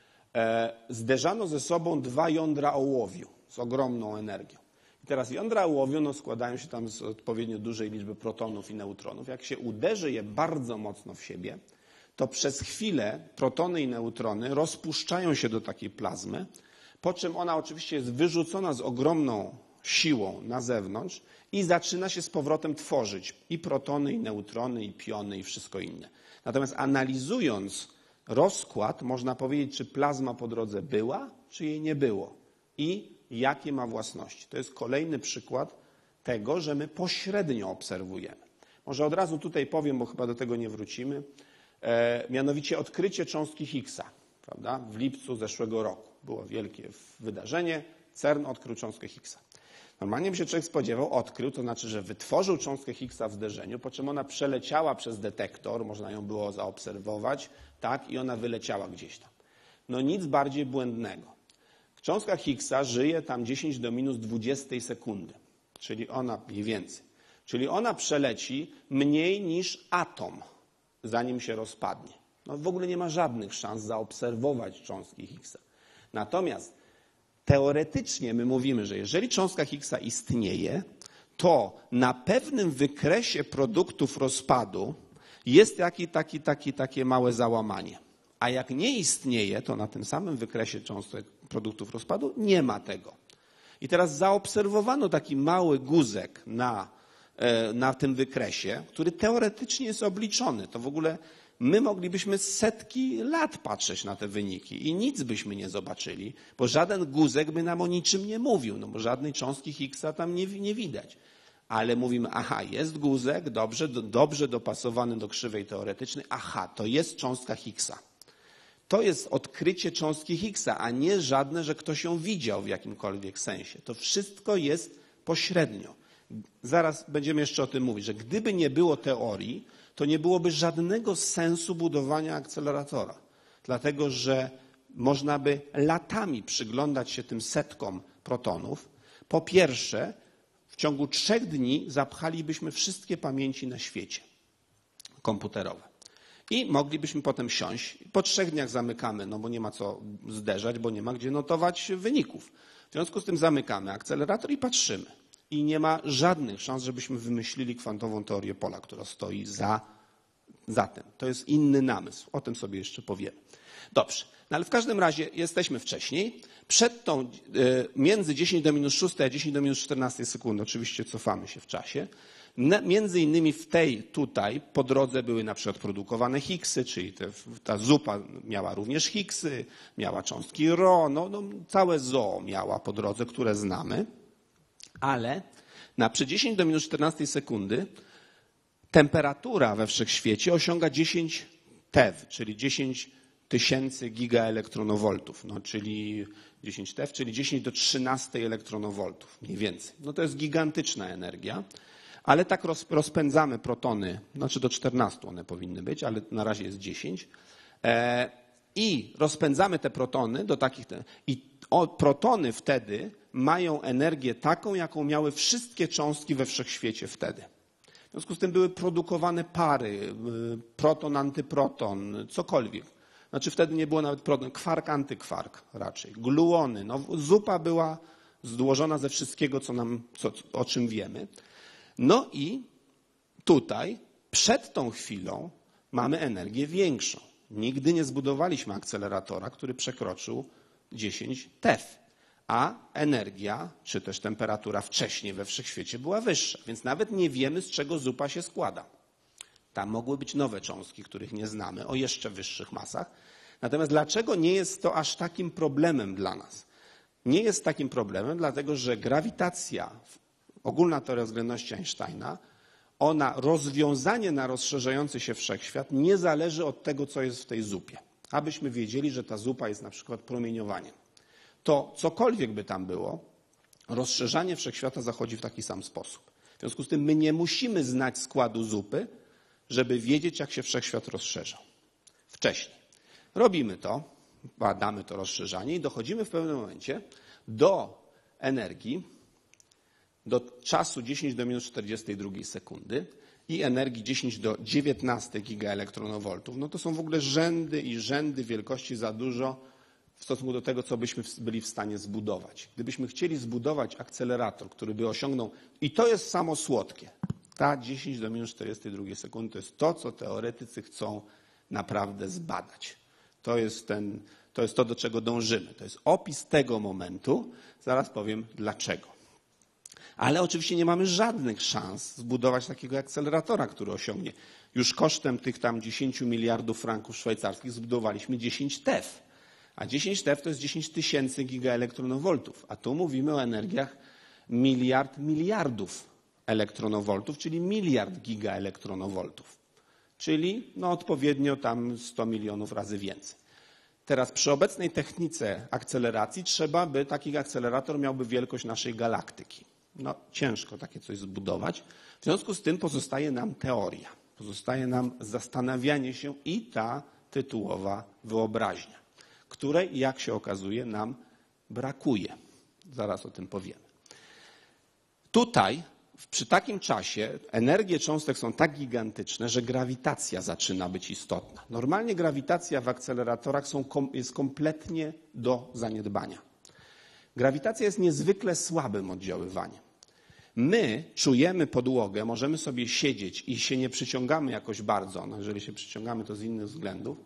e, zderzano ze sobą dwa jądra ołowiu z ogromną energią. I teraz jądra ołowiu no, składają się tam z odpowiednio dużej liczby protonów i neutronów. Jak się uderzy je bardzo mocno w siebie, to przez chwilę protony i neutrony rozpuszczają się do takiej plazmy, po czym ona oczywiście jest wyrzucona z ogromną siłą na zewnątrz i zaczyna się z powrotem tworzyć i protony, i neutrony, i piony, i wszystko inne. Natomiast analizując rozkład, można powiedzieć, czy plazma po drodze była, czy jej nie było i jakie ma własności. To jest kolejny przykład tego, że my pośrednio obserwujemy. Może od razu tutaj powiem, bo chyba do tego nie wrócimy, e, mianowicie odkrycie cząstki Higgsa, prawda? W lipcu zeszłego roku. Było wielkie wydarzenie, CERN odkrył cząstkę Higgsa. Normalnie by się człowiek spodziewał, odkrył, to znaczy, że wytworzył cząstkę Higgsa w zderzeniu, po czym ona przeleciała przez detektor, można ją było zaobserwować, tak, i ona wyleciała gdzieś tam. No nic bardziej błędnego. Cząstka Higgsa żyje tam dziesięć do minus dwudziestej sekundy, czyli ona mniej więcej. Czyli ona przeleci mniej niż atom, zanim się rozpadnie. No w ogóle nie ma żadnych szans zaobserwować cząstki Higgsa. Natomiast teoretycznie my mówimy, że jeżeli cząstka Higgsa istnieje, to na pewnym wykresie produktów rozpadu jest taki, taki, taki, takie małe załamanie. A jak nie istnieje, to na tym samym wykresie cząstek produktów rozpadu nie ma tego. I teraz zaobserwowano taki mały guzek na, na tym wykresie, który teoretycznie jest obliczony. To w ogóle my moglibyśmy setki lat patrzeć na te wyniki i nic byśmy nie zobaczyli, bo żaden guzek by nam o niczym nie mówił, no bo żadnej cząstki Higgsa tam nie, nie widać. Ale mówimy, aha, jest guzek, dobrze, do, dobrze dopasowany do krzywej teoretycznej, aha, to jest cząstka Higgsa. To jest odkrycie cząstki Higgsa, a nie żadne, że ktoś ją widział w jakimkolwiek sensie. To wszystko jest pośrednio. Zaraz będziemy jeszcze o tym mówić, że gdyby nie było teorii, to nie byłoby żadnego sensu budowania akceleratora. Dlatego, że można by latami przyglądać się tym setkom protonów. Po pierwsze, w ciągu trzech dni zapchalibyśmy wszystkie pamięci na świecie komputerowe. I moglibyśmy potem siąść. Po trzech dniach zamykamy, no bo nie ma co zderzać, bo nie ma gdzie notować wyników. W związku z tym zamykamy akcelerator i patrzymy. I nie ma żadnych szans, żebyśmy wymyślili kwantową teorię pola, która stoi za, za tym. To jest inny namysł. O tym sobie jeszcze powiemy. Dobrze. No ale w każdym razie jesteśmy wcześniej. Przed tą, między dziesięć do minus szóstej a dziesięć do minus czternastej sekundy, oczywiście cofamy się w czasie. Między innymi w tej tutaj po drodze były na przykład produkowane Higgsy, czyli te, ta zupa miała również Higgsy, miała cząstki Rho, no, no całe zoo miała po drodze, które znamy. Ale na przy dziesięć do minus czternastej sekundy temperatura we wszechświecie osiąga dziesięć TeV, czyli dziesięć tysięcy gigaelektronowoltów, no, czyli dziesięć TeV, czyli dziesięć do trzynastej elektronowoltów, mniej więcej. No to jest gigantyczna energia, ale tak rozpędzamy protony, znaczy do czternastu one powinny być, ale na razie jest dziesięć. E, I rozpędzamy te protony do takich, i o, protony wtedy mają energię taką, jaką miały wszystkie cząstki we wszechświecie wtedy. W związku z tym były produkowane pary, proton, antyproton, cokolwiek. Znaczy wtedy nie było nawet proton, kwark, antykwark raczej, gluony. No, zupa była złożona ze wszystkiego, co nam, co, o czym wiemy. No i tutaj przed tą chwilą mamy energię większą. Nigdy nie zbudowaliśmy akceleratora, który przekroczył dziesięć TeV, a energia, czy też temperatura wcześniej we wszechświecie była wyższa, więc nawet nie wiemy, z czego zupa się składa. Tam mogły być nowe cząstki, których nie znamy, o jeszcze wyższych masach. Natomiast dlaczego nie jest to aż takim problemem dla nas? Nie jest takim problemem, dlatego że grawitacja, ogólna teoria względności Einsteina, ona, rozwiązanie na rozszerzający się wszechświat nie zależy od tego, co jest w tej zupie. Abyśmy wiedzieli, że ta zupa jest na przykład promieniowaniem. To cokolwiek by tam było, rozszerzanie wszechświata zachodzi w taki sam sposób. W związku z tym my nie musimy znać składu zupy, żeby wiedzieć, jak się wszechświat rozszerzał. Wcześniej. Robimy to, badamy to rozszerzanie i dochodzimy w pewnym momencie do energii, do czasu dziesięć do minus czterdziestej drugiej sekundy i energii dziesięć do dziewiętnastej gigaelektronowoltów. No to są w ogóle rzędy i rzędy wielkości za dużo w stosunku do tego, co byśmy byli w stanie zbudować. Gdybyśmy chcieli zbudować akcelerator, który by osiągnął, i to jest samo słodkie, ta dziesięć do minus czterdziestej drugiej sekundy to jest to, co teoretycy chcą naprawdę zbadać. To jest, ten, to jest to, do czego dążymy. To jest opis tego momentu. Zaraz powiem dlaczego. Ale oczywiście nie mamy żadnych szans zbudować takiego akceleratora, który osiągnie. Już kosztem tych tam dziesięć miliardów franków szwajcarskich zbudowaliśmy dziesięć T E F. A dziesięć T E F to jest dziesięć tysięcy gigaelektronowoltów. A tu mówimy o energiach miliard miliardów elektronowoltów, czyli miliard gigaelektronowoltów. Czyli no odpowiednio tam sto milionów razy więcej. Teraz przy obecnej technice akceleracji trzeba by taki akcelerator miałby wielkość naszej galaktyki. No ciężko takie coś zbudować. W związku z tym pozostaje nam teoria. Pozostaje nam zastanawianie się i ta tytułowa wyobraźnia, której, jak się okazuje, nam brakuje. Zaraz o tym powiemy. Tutaj przy takim czasie energie cząstek są tak gigantyczne, że grawitacja zaczyna być istotna. Normalnie grawitacja w akceleratorach są, jest kompletnie do zaniedbania. Grawitacja jest niezwykle słabym oddziaływaniem. My czujemy podłogę, możemy sobie siedzieć i się nie przyciągamy jakoś bardzo, no jeżeli się przyciągamy, to z innych względów,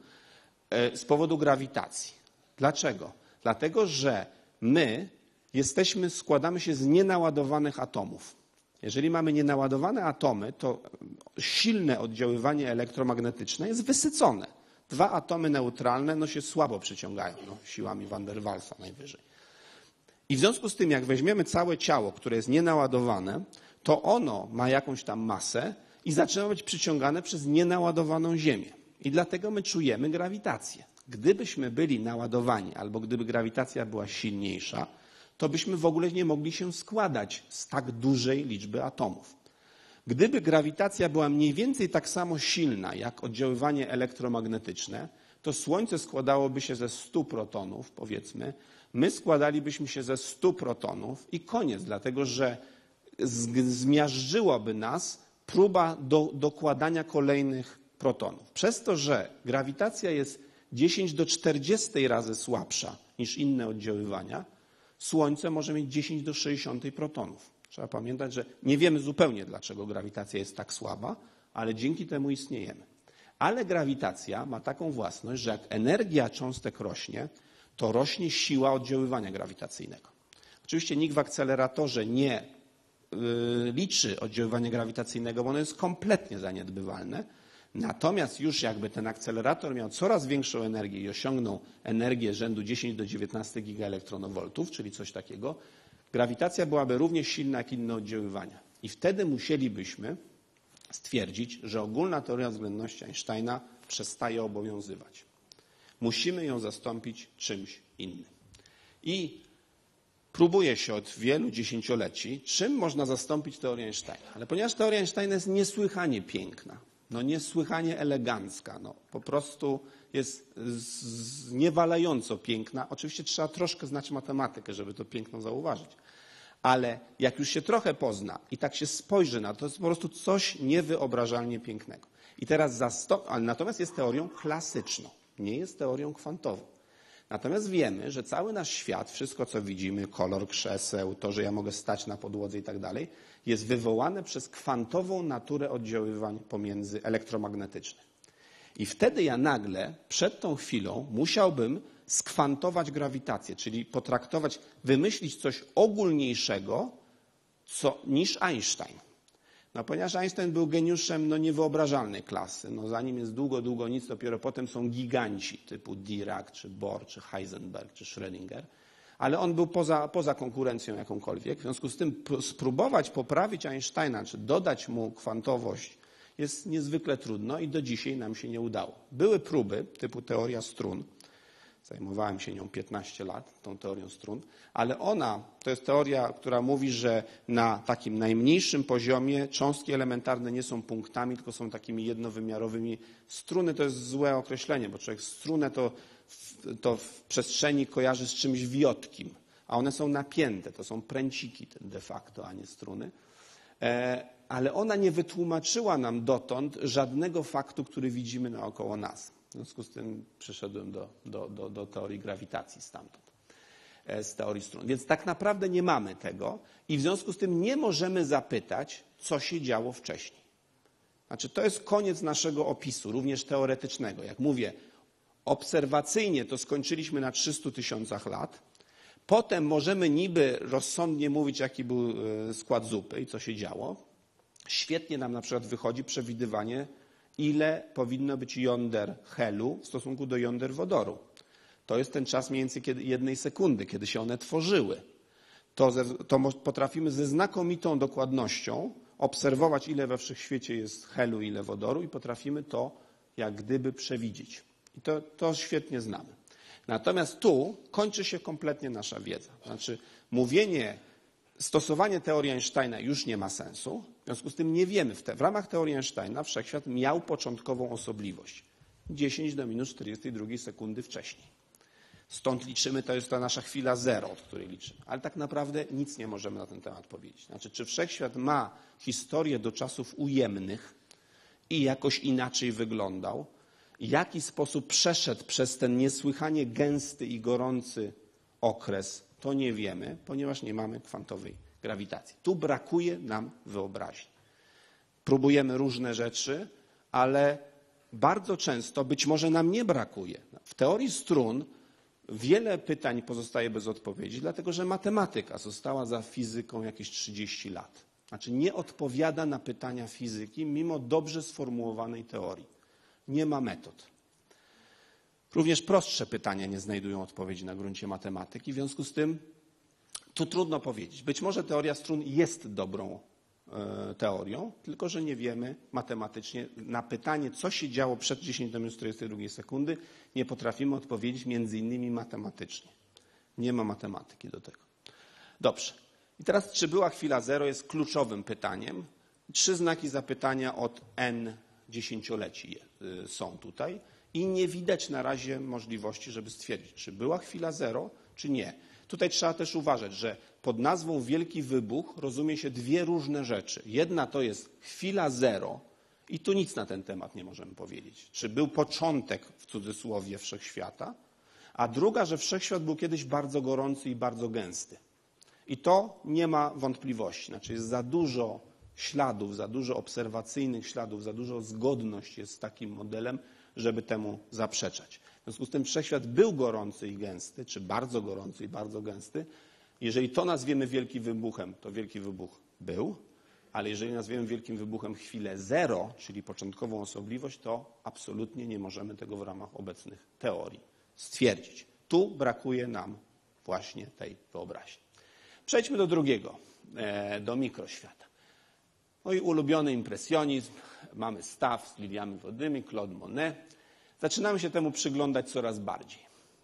z powodu grawitacji. Dlaczego? Dlatego, że my jesteśmy, składamy się z nienaładowanych atomów. Jeżeli mamy nienaładowane atomy, to silne oddziaływanie elektromagnetyczne jest wysycone. Dwa atomy neutralne no się słabo przyciągają, no, siłami van der Waalsa najwyżej. I w związku z tym, jak weźmiemy całe ciało, które jest nienaładowane, to ono ma jakąś tam masę i zaczyna być przyciągane przez nienaładowaną Ziemię. I dlatego my czujemy grawitację. Gdybyśmy byli naładowani albo gdyby grawitacja była silniejsza, to byśmy w ogóle nie mogli się składać z tak dużej liczby atomów. Gdyby grawitacja była mniej więcej tak samo silna jak oddziaływanie elektromagnetyczne, to Słońce składałoby się ze stu protonów, powiedzmy, my składalibyśmy się ze stu protonów i koniec, dlatego że zmiażdżyłaby nas próba do, dokładania kolejnych protonów. Przez to, że grawitacja jest dziesięć do czterdziestej razy słabsza niż inne oddziaływania, Słońce może mieć dziesięć do sześćdziesięciu protonów. Trzeba pamiętać, że nie wiemy zupełnie, dlaczego grawitacja jest tak słaba, ale dzięki temu istniejemy. Ale grawitacja ma taką własność, że jak energia cząstek rośnie, to rośnie siła oddziaływania grawitacyjnego. Oczywiście nikt w akceleratorze nie yy, liczy oddziaływania grawitacyjnego, bo ono jest kompletnie zaniedbywalne. Natomiast już jakby ten akcelerator miał coraz większą energię i osiągnął energię rzędu dziesięć do dziewiętnastu gigaelektronowoltów, czyli coś takiego, grawitacja byłaby równie silna jak inne oddziaływania. I wtedy musielibyśmy stwierdzić, że ogólna teoria względności Einsteina przestaje obowiązywać. Musimy ją zastąpić czymś innym. I próbuje się od wielu dziesięcioleci, czym można zastąpić teorię Einsteina. Ale ponieważ teoria Einsteina jest niesłychanie piękna, no niesłychanie elegancka, no po prostu jest zniewalająco piękna. Oczywiście trzeba troszkę znać matematykę, żeby to piękno zauważyć. Ale jak już się trochę pozna i tak się spojrzy na to, to jest po prostu coś niewyobrażalnie pięknego. I teraz zastąp... Ale natomiast jest teorią klasyczną, nie jest teorią kwantową. Natomiast wiemy, że cały nasz świat, wszystko co widzimy, kolor krzeseł, to, że ja mogę stać na podłodze i tak dalej, jest wywołane przez kwantową naturę oddziaływań pomiędzy elektromagnetycznych. I wtedy ja nagle, przed tą chwilą, musiałbym skwantować grawitację, czyli potraktować, wymyślić coś ogólniejszego co, niż Einstein. No, ponieważ Einstein był geniuszem no, niewyobrażalnej klasy. No, za nim jest długo, długo nic, dopiero potem są giganci typu Dirac, czy Bohr, czy Heisenberg, czy Schrödinger. Ale on był poza, poza konkurencją jakąkolwiek. W związku z tym spróbować poprawić Einsteina, czy dodać mu kwantowość jest niezwykle trudno i do dzisiaj nam się nie udało. Były próby typu teoria strun. Zajmowałem się nią piętnaście lat, tą teorią strun, ale ona to jest teoria, która mówi, że na takim najmniejszym poziomie cząstki elementarne nie są punktami, tylko są takimi jednowymiarowymi. Struny to jest złe określenie, bo człowiek strunę to, to w przestrzeni kojarzy z czymś wiotkim, a one są napięte, to są pręciki de facto, a nie struny. Ale ona nie wytłumaczyła nam dotąd żadnego faktu, który widzimy naokoło nas. W związku z tym przyszedłem do, do, do, do teorii grawitacji stamtąd, z teorii strun. Więc tak naprawdę nie mamy tego i w związku z tym nie możemy zapytać, co się działo wcześniej. Znaczy, to jest koniec naszego opisu, również teoretycznego. Jak mówię, obserwacyjnie to skończyliśmy na trzystu tysiącach lat. Potem możemy niby rozsądnie mówić, jaki był skład zupy i co się działo. Świetnie nam na przykład wychodzi przewidywanie, ile powinno być jąder helu w stosunku do jąder wodoru. To jest ten czas mniej więcej jednej sekundy, kiedy się one tworzyły. To, ze, to potrafimy ze znakomitą dokładnością obserwować, ile we wszechświecie jest helu, ile wodoru i potrafimy to jak gdyby przewidzieć. I to, to świetnie znamy. Natomiast tu kończy się kompletnie nasza wiedza. Znaczy mówienie, stosowanie teorii Einsteina już nie ma sensu. W związku z tym nie wiemy. W, te, w ramach teorii Einsteina wszechświat miał początkową osobliwość. dziesięć do minus czterdziestej drugiej sekundy wcześniej. Stąd liczymy, to jest ta nasza chwila zero, od której liczymy. Ale tak naprawdę nic nie możemy na ten temat powiedzieć. Znaczy, czy wszechświat ma historię do czasów ujemnych i jakoś inaczej wyglądał, w jaki sposób przeszedł przez ten niesłychanie gęsty i gorący okres, to nie wiemy, ponieważ nie mamy kwantowej grawitacji. Tu brakuje nam wyobraźni. Próbujemy różne rzeczy, ale bardzo często być może nam nie brakuje. W teorii strun wiele pytań pozostaje bez odpowiedzi, dlatego że matematyka została za fizyką jakieś trzydzieści lat. Znaczy nie odpowiada na pytania fizyki, mimo dobrze sformułowanej teorii. Nie ma metod. Również prostsze pytania nie znajdują odpowiedzi na gruncie matematyki, w związku z tym tu trudno powiedzieć. Być może teoria strun jest dobrą e, teorią, tylko że nie wiemy matematycznie na pytanie, co się działo przed dziesięć do minus czterdziestej drugiej sekundy, nie potrafimy odpowiedzieć między innymi matematycznie. Nie ma matematyki do tego. Dobrze. I teraz, czy była chwila zero, jest kluczowym pytaniem. Trzy znaki zapytania od n dziesięcioleci są tutaj i nie widać na razie możliwości, żeby stwierdzić, czy była chwila zero, czy nie. Tutaj trzeba też uważać, że pod nazwą Wielki Wybuch rozumie się dwie różne rzeczy. Jedna to jest chwila zero i tu nic na ten temat nie możemy powiedzieć. Czy był początek, w cudzysłowie, wszechświata, a druga, że wszechświat był kiedyś bardzo gorący i bardzo gęsty. I to nie ma wątpliwości. Znaczy jest za dużo śladów, za dużo obserwacyjnych śladów, za dużo zgodność jest z takim modelem, żeby temu zaprzeczać. W związku z tym wszechświat był gorący i gęsty, czy bardzo gorący i bardzo gęsty. Jeżeli to nazwiemy Wielkim Wybuchem, to Wielki Wybuch był, ale jeżeli nazwiemy Wielkim Wybuchem chwilę zero, czyli początkową osobliwość, to absolutnie nie możemy tego w ramach obecnych teorii stwierdzić. Tu brakuje nam właśnie tej wyobraźni. Przejdźmy do drugiego, do mikroświata. Mój ulubiony impresjonizm, mamy staw z liliami wodnymi, Claude Monet. Zaczynamy się temu przyglądać coraz bardziej.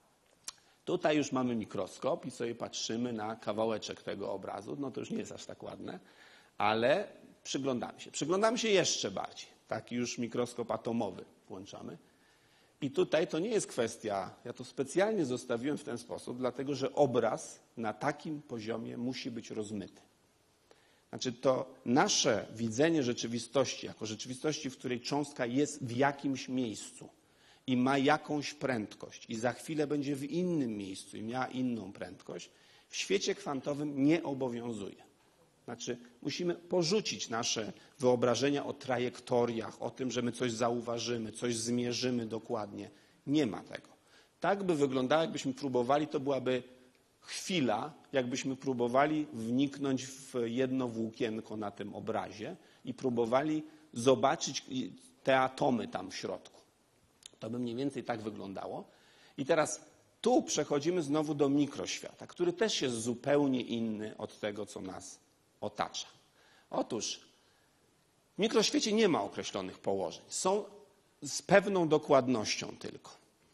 Tutaj już mamy mikroskop i sobie patrzymy na kawałeczek tego obrazu. No to już nie jest aż tak ładne, ale przyglądamy się. Przyglądamy się jeszcze bardziej. Taki już mikroskop atomowy włączamy. I tutaj to nie jest kwestia, ja to specjalnie zostawiłem w ten sposób, dlatego że obraz na takim poziomie musi być rozmyty. Znaczy to nasze widzenie rzeczywistości, jako rzeczywistości, w której cząstka jest w jakimś miejscu i ma jakąś prędkość i za chwilę będzie w innym miejscu i miała inną prędkość, w świecie kwantowym nie obowiązuje. Znaczy musimy porzucić nasze wyobrażenia o trajektoriach, o tym, że my coś zauważymy, coś zmierzymy dokładnie. Nie ma tego. Tak by wyglądało, jakbyśmy próbowali, to byłaby chwila, jakbyśmy próbowali wniknąć w jedno włókienko na tym obrazie i próbowali zobaczyć te atomy tam w środku. To by mniej więcej tak wyglądało. I teraz tu przechodzimy znowu do mikroświata, który też jest zupełnie inny od tego, co nas otacza. Otóż w mikroświecie nie ma określonych położeń. Są z pewną dokładnością tylko.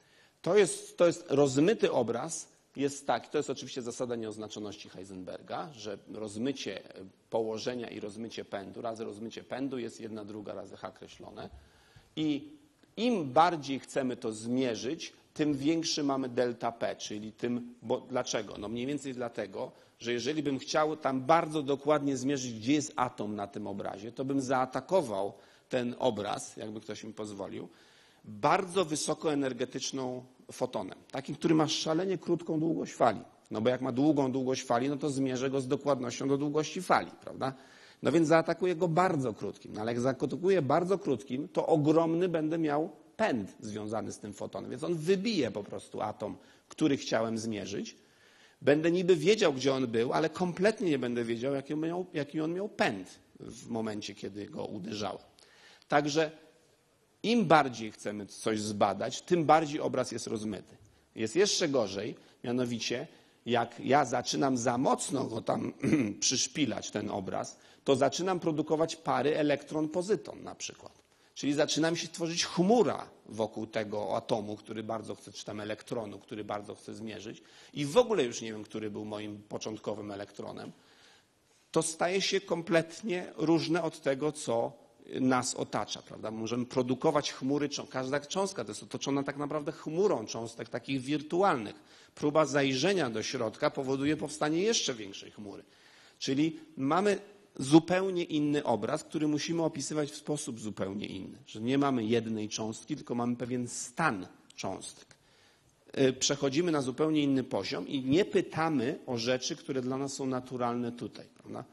To jest, to jest rozmyty obraz, jest taki, to jest oczywiście zasada nieoznaczoności Heisenberga, że rozmycie położenia i rozmycie pędu, razy rozmycie pędu jest jedna druga razy h kreślone. I im bardziej chcemy to zmierzyć, tym większy mamy delta P, czyli tym, bo dlaczego? No mniej więcej dlatego, że jeżeli bym chciał tam bardzo dokładnie zmierzyć, gdzie jest atom na tym obrazie, to bym zaatakował ten obraz, jakby ktoś mi pozwolił, bardzo wysokoenergetyczną fotonem, takim, który ma szalenie krótką długość fali. No bo jak ma długą długość fali, no to zmierzę go z dokładnością do długości fali, prawda? No więc zaatakuję go bardzo krótkim. No ale jak zaatakuję bardzo krótkim, to ogromny będę miał pęd związany z tym fotonem. Więc on wybije po prostu atom, który chciałem zmierzyć. Będę niby wiedział, gdzie on był, ale kompletnie nie będę wiedział, jaki on miał, jaki on miał pęd w momencie, kiedy go uderzałem. Także im bardziej chcemy coś zbadać, tym bardziej obraz jest rozmyty. Jest jeszcze gorzej, mianowicie jak ja zaczynam za mocno go tam przyszpilać, ten obraz, to zaczynam produkować pary elektron-pozyton na przykład. Czyli zaczyna mi się tworzyć chmura wokół tego atomu, który bardzo chcę, czy tam elektronu, który bardzo chcę zmierzyć. I w ogóle już nie wiem, który był moim początkowym elektronem. To staje się kompletnie różne od tego, co nas otacza, prawda? Możemy produkować chmury, każda cząstka to jest otoczona tak naprawdę chmurą cząstek takich wirtualnych. Próba zajrzenia do środka powoduje powstanie jeszcze większej chmury. Czyli mamy zupełnie inny obraz, który musimy opisywać w sposób zupełnie inny. Że nie mamy jednej cząstki, tylko mamy pewien stan cząstek. Przechodzimy na zupełnie inny poziom i nie pytamy o rzeczy, które dla nas są naturalne tutaj, prawda?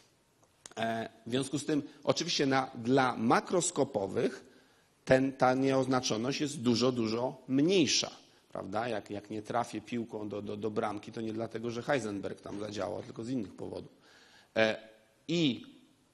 W związku z tym, oczywiście na, dla makroskopowych ten, ta nieoznaczoność jest dużo, dużo mniejsza. Prawda? Jak, jak nie trafię piłką do, do, do bramki, to nie dlatego, że Heisenberg tam zadziałał, tylko z innych powodów. I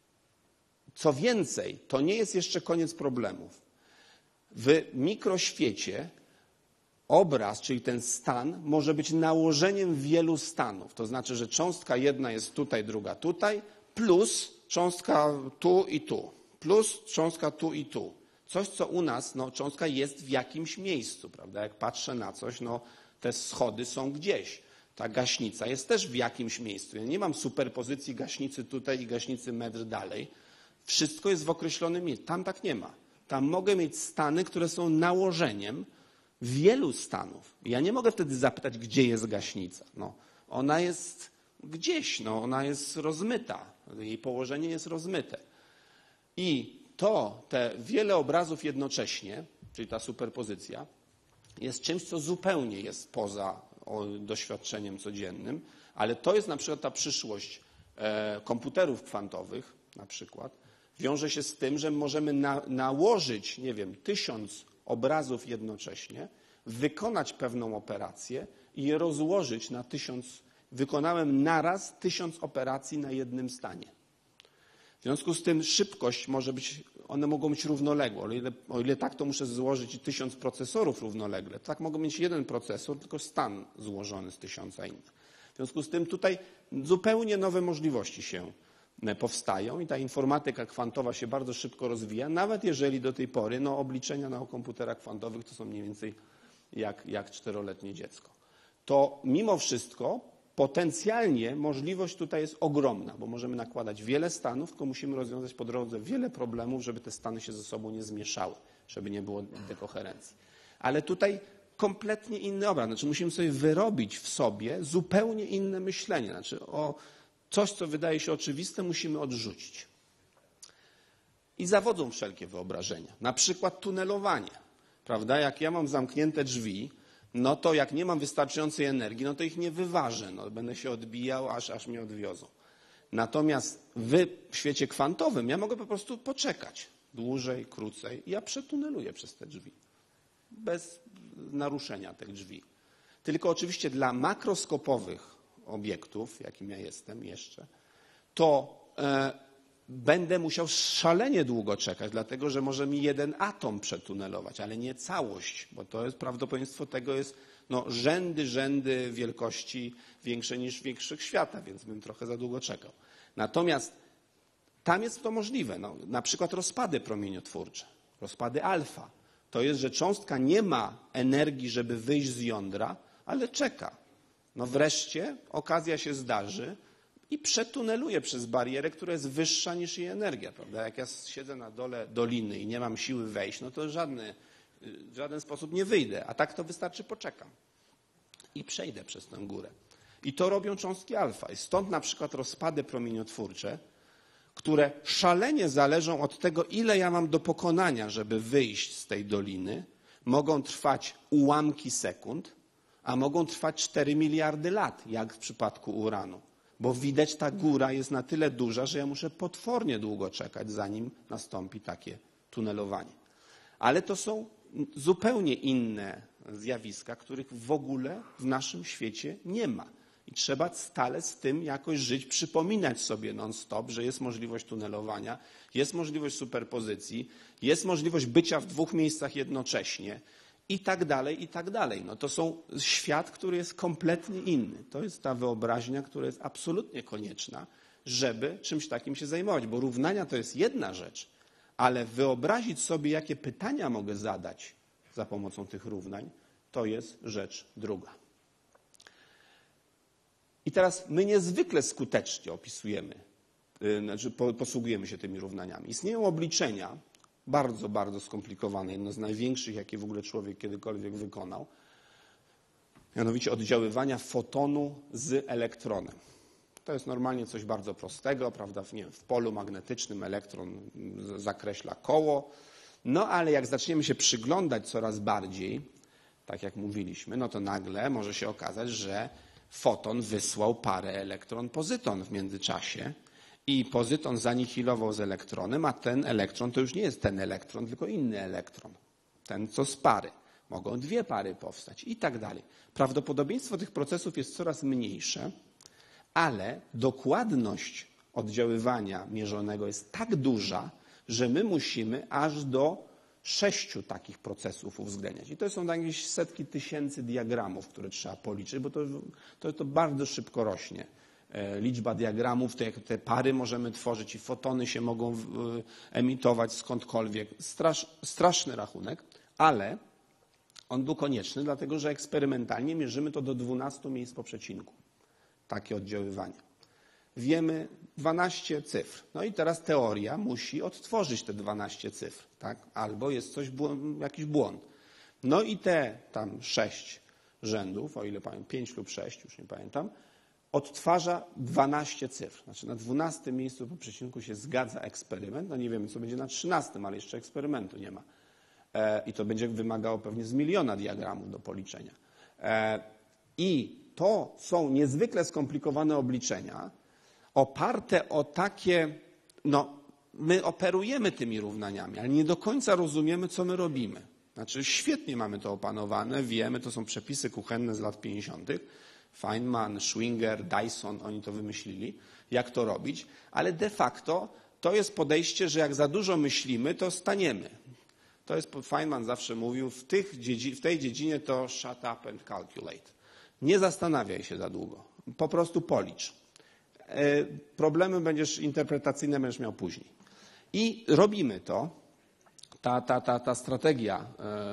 co więcej, to nie jest jeszcze koniec problemów. W mikroświecie obraz, czyli ten stan, może być nałożeniem wielu stanów. To znaczy, że cząstka jedna jest tutaj, druga tutaj, plus cząstka tu i tu, plus cząstka tu i tu. Coś, co u nas, no, cząstka jest w jakimś miejscu, prawda? Jak patrzę na coś, no, te schody są gdzieś. Ta gaśnica jest też w jakimś miejscu. Ja nie mam superpozycji gaśnicy tutaj i gaśnicy metr dalej. Wszystko jest w określonym miejscu. Tam tak nie ma. Tam mogę mieć stany, które są nałożeniem wielu stanów. Ja nie mogę wtedy zapytać, gdzie jest gaśnica. No, ona jest gdzieś, no, ona jest rozmyta. Jej położenie jest rozmyte. I to, te wiele obrazów jednocześnie, czyli ta superpozycja, jest czymś, co zupełnie jest poza doświadczeniem codziennym, ale to jest na przykład ta przyszłość komputerów kwantowych, na przykład, wiąże się z tym, że możemy na, nałożyć, nie wiem, tysiąc obrazów jednocześnie, wykonać pewną operację i je rozłożyć na tysiąc. Wykonałem naraz tysiąc operacji na jednym stanie. W związku z tym szybkość może być, one mogą być równoległe. O ile, o ile tak, to muszę złożyć tysiąc procesorów równolegle. Tak mogą mieć jeden procesor, tylko stan złożony z tysiąca innych. W związku z tym tutaj zupełnie nowe możliwości się powstają i ta informatyka kwantowa się bardzo szybko rozwija, nawet jeżeli do tej pory no, obliczenia na komputerach kwantowych to są mniej więcej jak, jak czteroletnie dziecko. To mimo wszystko potencjalnie możliwość tutaj jest ogromna, bo możemy nakładać wiele stanów, tylko musimy rozwiązać po drodze wiele problemów, żeby te stany się ze sobą nie zmieszały, żeby nie było dekoherencji. Ale tutaj kompletnie inny obraz. Znaczy musimy sobie wyrobić w sobie zupełnie inne myślenie. Znaczy o coś, co wydaje się oczywiste, musimy odrzucić. I zawodzą wszelkie wyobrażenia. Na przykład tunelowanie. Prawda? Jak ja mam zamknięte drzwi, no to jak nie mam wystarczającej energii, no to ich nie wyważę. No, będę się odbijał, aż, aż mnie odwiozą. Natomiast w świecie kwantowym ja mogę po prostu poczekać dłużej, krócej i ja przetuneluję przez te drzwi. Bez naruszenia tych drzwi. Tylko oczywiście dla makroskopowych obiektów, jakim ja jestem jeszcze, to e, będę musiał szalenie długo czekać, dlatego że może mi jeden atom przetunelować, ale nie całość, bo to jest prawdopodobieństwo tego jest no, rzędy, rzędy wielkości większe niż większych wszechświata, więc bym trochę za długo czekał. Natomiast tam jest to możliwe. No, na przykład rozpady promieniotwórcze, rozpady alfa. to jest, że cząstka nie ma energii, żeby wyjść z jądra, ale czeka. No wreszcie okazja się zdarzy i przetuneluje przez barierę, która jest wyższa niż jej energia. Prawda? Jak ja siedzę na dole doliny i nie mam siły wejść, no to żadny, w żaden sposób nie wyjdę. A tak to wystarczy poczekam. I przejdę przez tę górę. I to robią cząstki alfa. I stąd na przykład rozpady promieniotwórcze, które szalenie zależą od tego, ile ja mam do pokonania, żeby wyjść z tej doliny, mogą trwać ułamki sekund, a mogą trwać cztery miliardy lat, jak w przypadku uranu. Bo widać, ta góra jest na tyle duża, że ja muszę potwornie długo czekać, zanim nastąpi takie tunelowanie. Ale to są zupełnie inne zjawiska, których w ogóle w naszym świecie nie ma. I trzeba stale z tym jakoś żyć, przypominać sobie non-stop, że jest możliwość tunelowania, jest możliwość superpozycji, jest możliwość bycia w dwóch miejscach jednocześnie i tak dalej, i tak dalej. No to są świat, który jest kompletnie inny. To jest ta wyobraźnia, która jest absolutnie konieczna, żeby czymś takim się zajmować, bo równania to jest jedna rzecz, ale wyobrazić sobie, jakie pytania mogę zadać za pomocą tych równań, to jest rzecz druga. I teraz my niezwykle skutecznie opisujemy, znaczy posługujemy się tymi równaniami. Istnieją obliczenia, bardzo, bardzo skomplikowane, jedno z największych, jakie w ogóle człowiek kiedykolwiek wykonał, mianowicie oddziaływania fotonu z elektronem. To jest normalnie coś bardzo prostego, prawda? W, nie wiem, w polu magnetycznym elektron zakreśla koło, no ale jak zaczniemy się przyglądać coraz bardziej, tak jak mówiliśmy, no to nagle może się okazać, że foton wysłał parę elektron-pozyton w międzyczasie i pozyton zanihilował z elektronem, a ten elektron to już nie jest ten elektron, tylko inny elektron. Ten, co z pary. Mogą dwie pary powstać i tak dalej. Prawdopodobieństwo tych procesów jest coraz mniejsze, ale dokładność oddziaływania mierzonego jest tak duża, że my musimy aż do sześciu takich procesów uwzględniać. I to są jakieś setki tysięcy diagramów, które trzeba policzyć, bo to, to, to bardzo szybko rośnie. Liczba diagramów, te, te pary możemy tworzyć i fotony się mogą emitować skądkolwiek. Strasz, straszny rachunek, ale on był konieczny, dlatego że eksperymentalnie mierzymy to do dwunastu miejsc po przecinku. Takie oddziaływania. Wiemy dwanaście cyfr. No i teraz teoria musi odtworzyć te dwanaście cyfr, tak? Albo jest coś, jakiś błąd. No i te tam sześć rzędów, o ile pamiętam, pięć lub sześć, już nie pamiętam, odtwarza dwanaście cyfr. Znaczy na dwunastym miejscu po przecinku się zgadza eksperyment. No nie wiemy, co będzie na trzynastym, ale jeszcze eksperymentu nie ma. E, I to będzie wymagało pewnie z miliona diagramów do policzenia. E, I to są niezwykle skomplikowane obliczenia, oparte o takie, no my operujemy tymi równaniami, ale nie do końca rozumiemy, co my robimy. Znaczy świetnie mamy to opanowane, wiemy, to są przepisy kuchenne z lat pięćdziesiątych. Feynman, Schwinger, Dyson, oni to wymyślili, jak to robić, ale de facto to jest podejście, że jak za dużo myślimy, to staniemy. To jest, Feynman zawsze mówił, w, tych, w tej dziedzinie to shut up and calculate. Nie zastanawiaj się za długo, po prostu policz. Problemy będziesz interpretacyjne będziesz miał później. I robimy to. Ta, ta, ta, ta strategia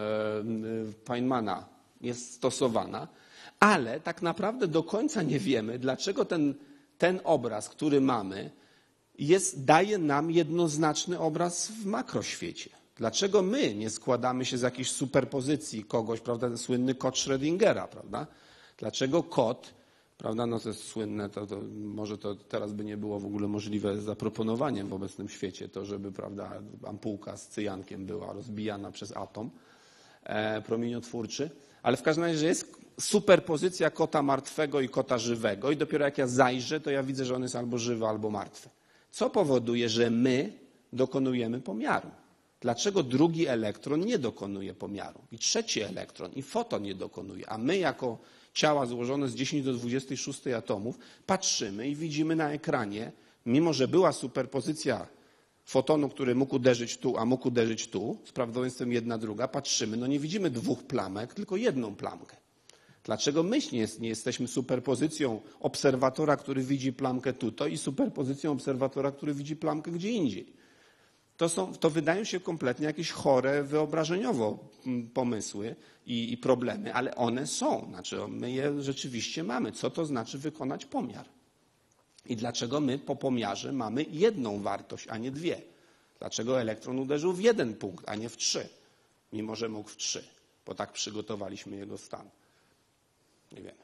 Feynmana jest stosowana, ale tak naprawdę do końca nie wiemy, dlaczego ten, ten obraz, który mamy, jest, daje nam jednoznaczny obraz w makroświecie. Dlaczego my nie składamy się z jakiejś superpozycji kogoś, prawda, ten słynny kod Schrödingera, prawda? Dlaczego kod, prawda, no to jest słynne, to, to może to teraz by nie było w ogóle możliwe zaproponowaniem w obecnym świecie, to żeby, prawda, ampułka z cyjankiem była rozbijana przez atom e, promieniotwórczy, ale w każdym razie, że jest superpozycja kota martwego i kota żywego i dopiero jak ja zajrzę, to ja widzę, że on jest albo żywy, albo martwy. Co powoduje, że my dokonujemy pomiaru. Dlaczego drugi elektron nie dokonuje pomiaru? I trzeci elektron, i foton nie dokonuje, a my jako ciała złożone z dziesięciu do dwudziestu szóstej atomów patrzymy i widzimy na ekranie, mimo że była superpozycja fotonu, który mógł uderzyć tu, a mógł uderzyć tu, z prawdopodobieństwem jedna druga, patrzymy, no nie widzimy dwóch plamek, tylko jedną plamkę. Dlaczego my nie, nie jesteśmy superpozycją obserwatora, który widzi plamkę tutaj i superpozycją obserwatora, który widzi plamkę gdzie indziej? To, są, to wydają się kompletnie jakieś chore wyobrażeniowo pomysły i, i problemy, ale one są. Znaczy my je rzeczywiście mamy. Co to znaczy wykonać pomiar? I dlaczego my po pomiarze mamy jedną wartość, a nie dwie? Dlaczego elektron uderzył w jeden punkt, a nie w trzy? Mimo że mógł w trzy, bo tak przygotowaliśmy jego stan. Nie wiemy.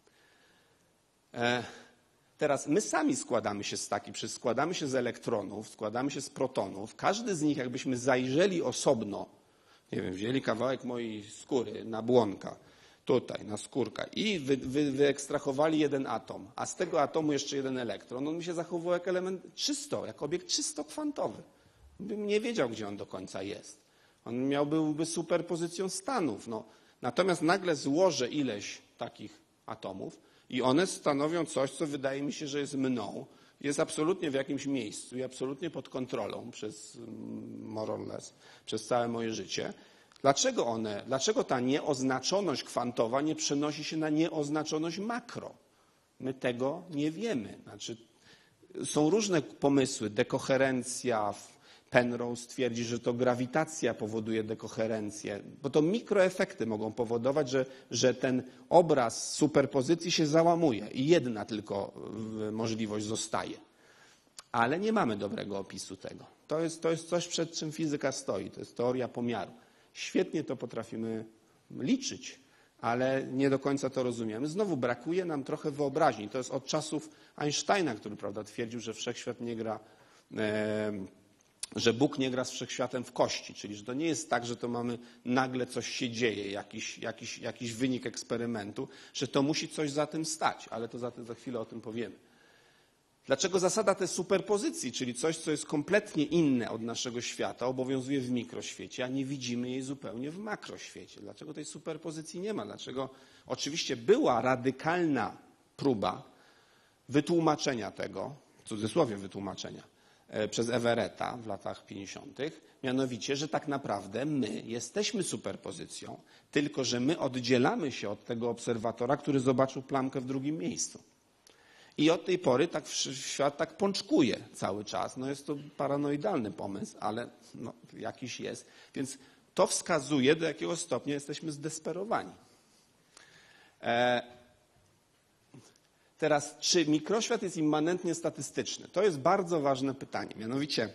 E, teraz my sami składamy się z takich, składamy się z elektronów, składamy się z protonów. Każdy z nich, jakbyśmy zajrzeli osobno, nie wiem, wzięli kawałek mojej skóry, nabłonka, tutaj, na skórka i wy, wy, wyekstrahowali jeden atom, a z tego atomu jeszcze jeden elektron, on by się zachowywał jak element czysto, jak obiekt czysto kwantowy. Bym nie wiedział, gdzie on do końca jest. On miałby superpozycją stanów. No. Natomiast nagle złożę ileś takich atomów i one stanowią coś, co wydaje mi się, że jest mną, jest absolutnie w jakimś miejscu i absolutnie pod kontrolą przez more or less, przez całe moje życie. Dlaczego one, dlaczego ta nieoznaczoność kwantowa nie przenosi się na nieoznaczoność makro? My tego nie wiemy. Znaczy, są różne pomysły, dekoherencja. Penrose twierdzi, że to grawitacja powoduje dekoherencję, bo to mikroefekty mogą powodować, że, że ten obraz superpozycji się załamuje i jedna tylko możliwość zostaje. Ale nie mamy dobrego opisu tego. To jest, to jest coś, przed czym fizyka stoi. To jest teoria pomiaru. Świetnie to potrafimy liczyć, ale nie do końca to rozumiemy. Znowu brakuje nam trochę wyobraźni. To jest od czasów Einsteina, który, prawda, twierdził, że wszechświat nie gra... E, że Bóg nie gra z wszechświatem w kości, czyli że to nie jest tak, że to mamy nagle coś się dzieje, jakiś, jakiś, jakiś wynik eksperymentu, że to musi coś za tym stać, ale to za, za chwilę o tym powiemy. Dlaczego zasada tej superpozycji, czyli coś, co jest kompletnie inne od naszego świata, obowiązuje w mikroświecie, a nie widzimy jej zupełnie w makroświecie? Dlaczego tej superpozycji nie ma? Dlaczego? Oczywiście była radykalna próba wytłumaczenia tego, w cudzysłowie wytłumaczenia, przez Everetta w latach pięćdziesiątych, mianowicie, że tak naprawdę my jesteśmy superpozycją, tylko że my oddzielamy się od tego obserwatora, który zobaczył plamkę w drugim miejscu. I od tej pory tak świat tak pączkuje cały czas. No jest to paranoidalny pomysł, ale no, jakiś jest. Więc to wskazuje, do jakiego stopnia jesteśmy zdesperowani. E Teraz, czy mikroświat jest immanentnie statystyczny? To jest bardzo ważne pytanie. Mianowicie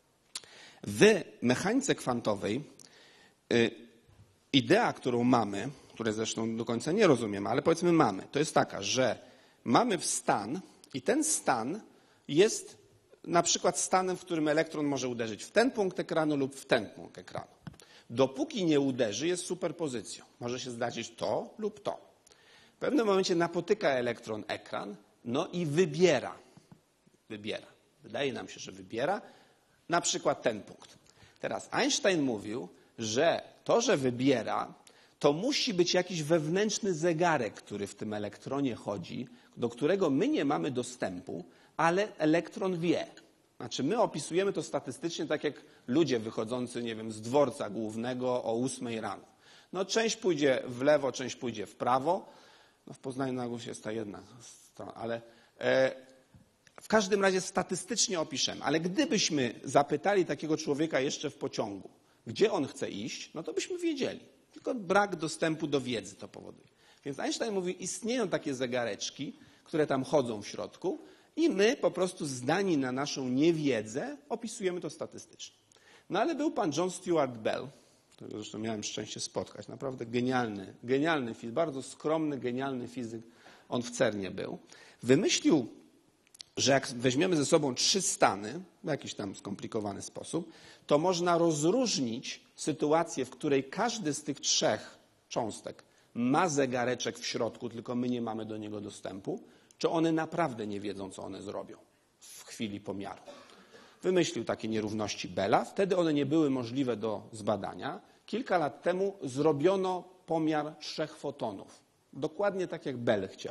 w mechanice kwantowej y, idea, którą mamy, której zresztą do końca nie rozumiemy, ale powiedzmy mamy, to jest taka, że mamy stan i ten stan jest na przykład stanem, w którym elektron może uderzyć w ten punkt ekranu lub w ten punkt ekranu. Dopóki nie uderzy, jest superpozycją. Może się zdarzyć to lub to. W pewnym momencie napotyka elektron ekran, no i wybiera. Wybiera. Wydaje nam się, że wybiera na przykład ten punkt. Teraz Einstein mówił, że to, że wybiera, to musi być jakiś wewnętrzny zegarek, który w tym elektronie chodzi, do którego my nie mamy dostępu, ale elektron wie. Znaczy my opisujemy to statystycznie tak jak ludzie wychodzący, nie wiem, z dworca głównego o ósmej rano. No część pójdzie w lewo, część pójdzie w prawo. No w Poznaniu na ogół jest ta jedna strona, ale e, w każdym razie statystycznie opiszemy. Ale gdybyśmy zapytali takiego człowieka jeszcze w pociągu, gdzie on chce iść, no to byśmy wiedzieli. Tylko brak dostępu do wiedzy to powoduje. Więc Einstein mówi, istnieją takie zegareczki, które tam chodzą w środku i my po prostu zdani na naszą niewiedzę opisujemy to statystycznie. No ale był pan John Stuart Bell, którego zresztą miałem szczęście spotkać. Naprawdę genialny, genialny fizyk, bardzo skromny, genialny fizyk. On w cernie był. Wymyślił, że jak weźmiemy ze sobą trzy stany, w jakiś tam skomplikowany sposób, to można rozróżnić sytuację, w której każdy z tych trzech cząstek ma zegareczek w środku, tylko my nie mamy do niego dostępu, czy one naprawdę nie wiedzą, co one zrobią w chwili pomiaru. Wymyślił takie nierówności Bella. Wtedy one nie były możliwe do zbadania. Kilka lat temu zrobiono pomiar trzech fotonów. Dokładnie tak, jak Bell chciał.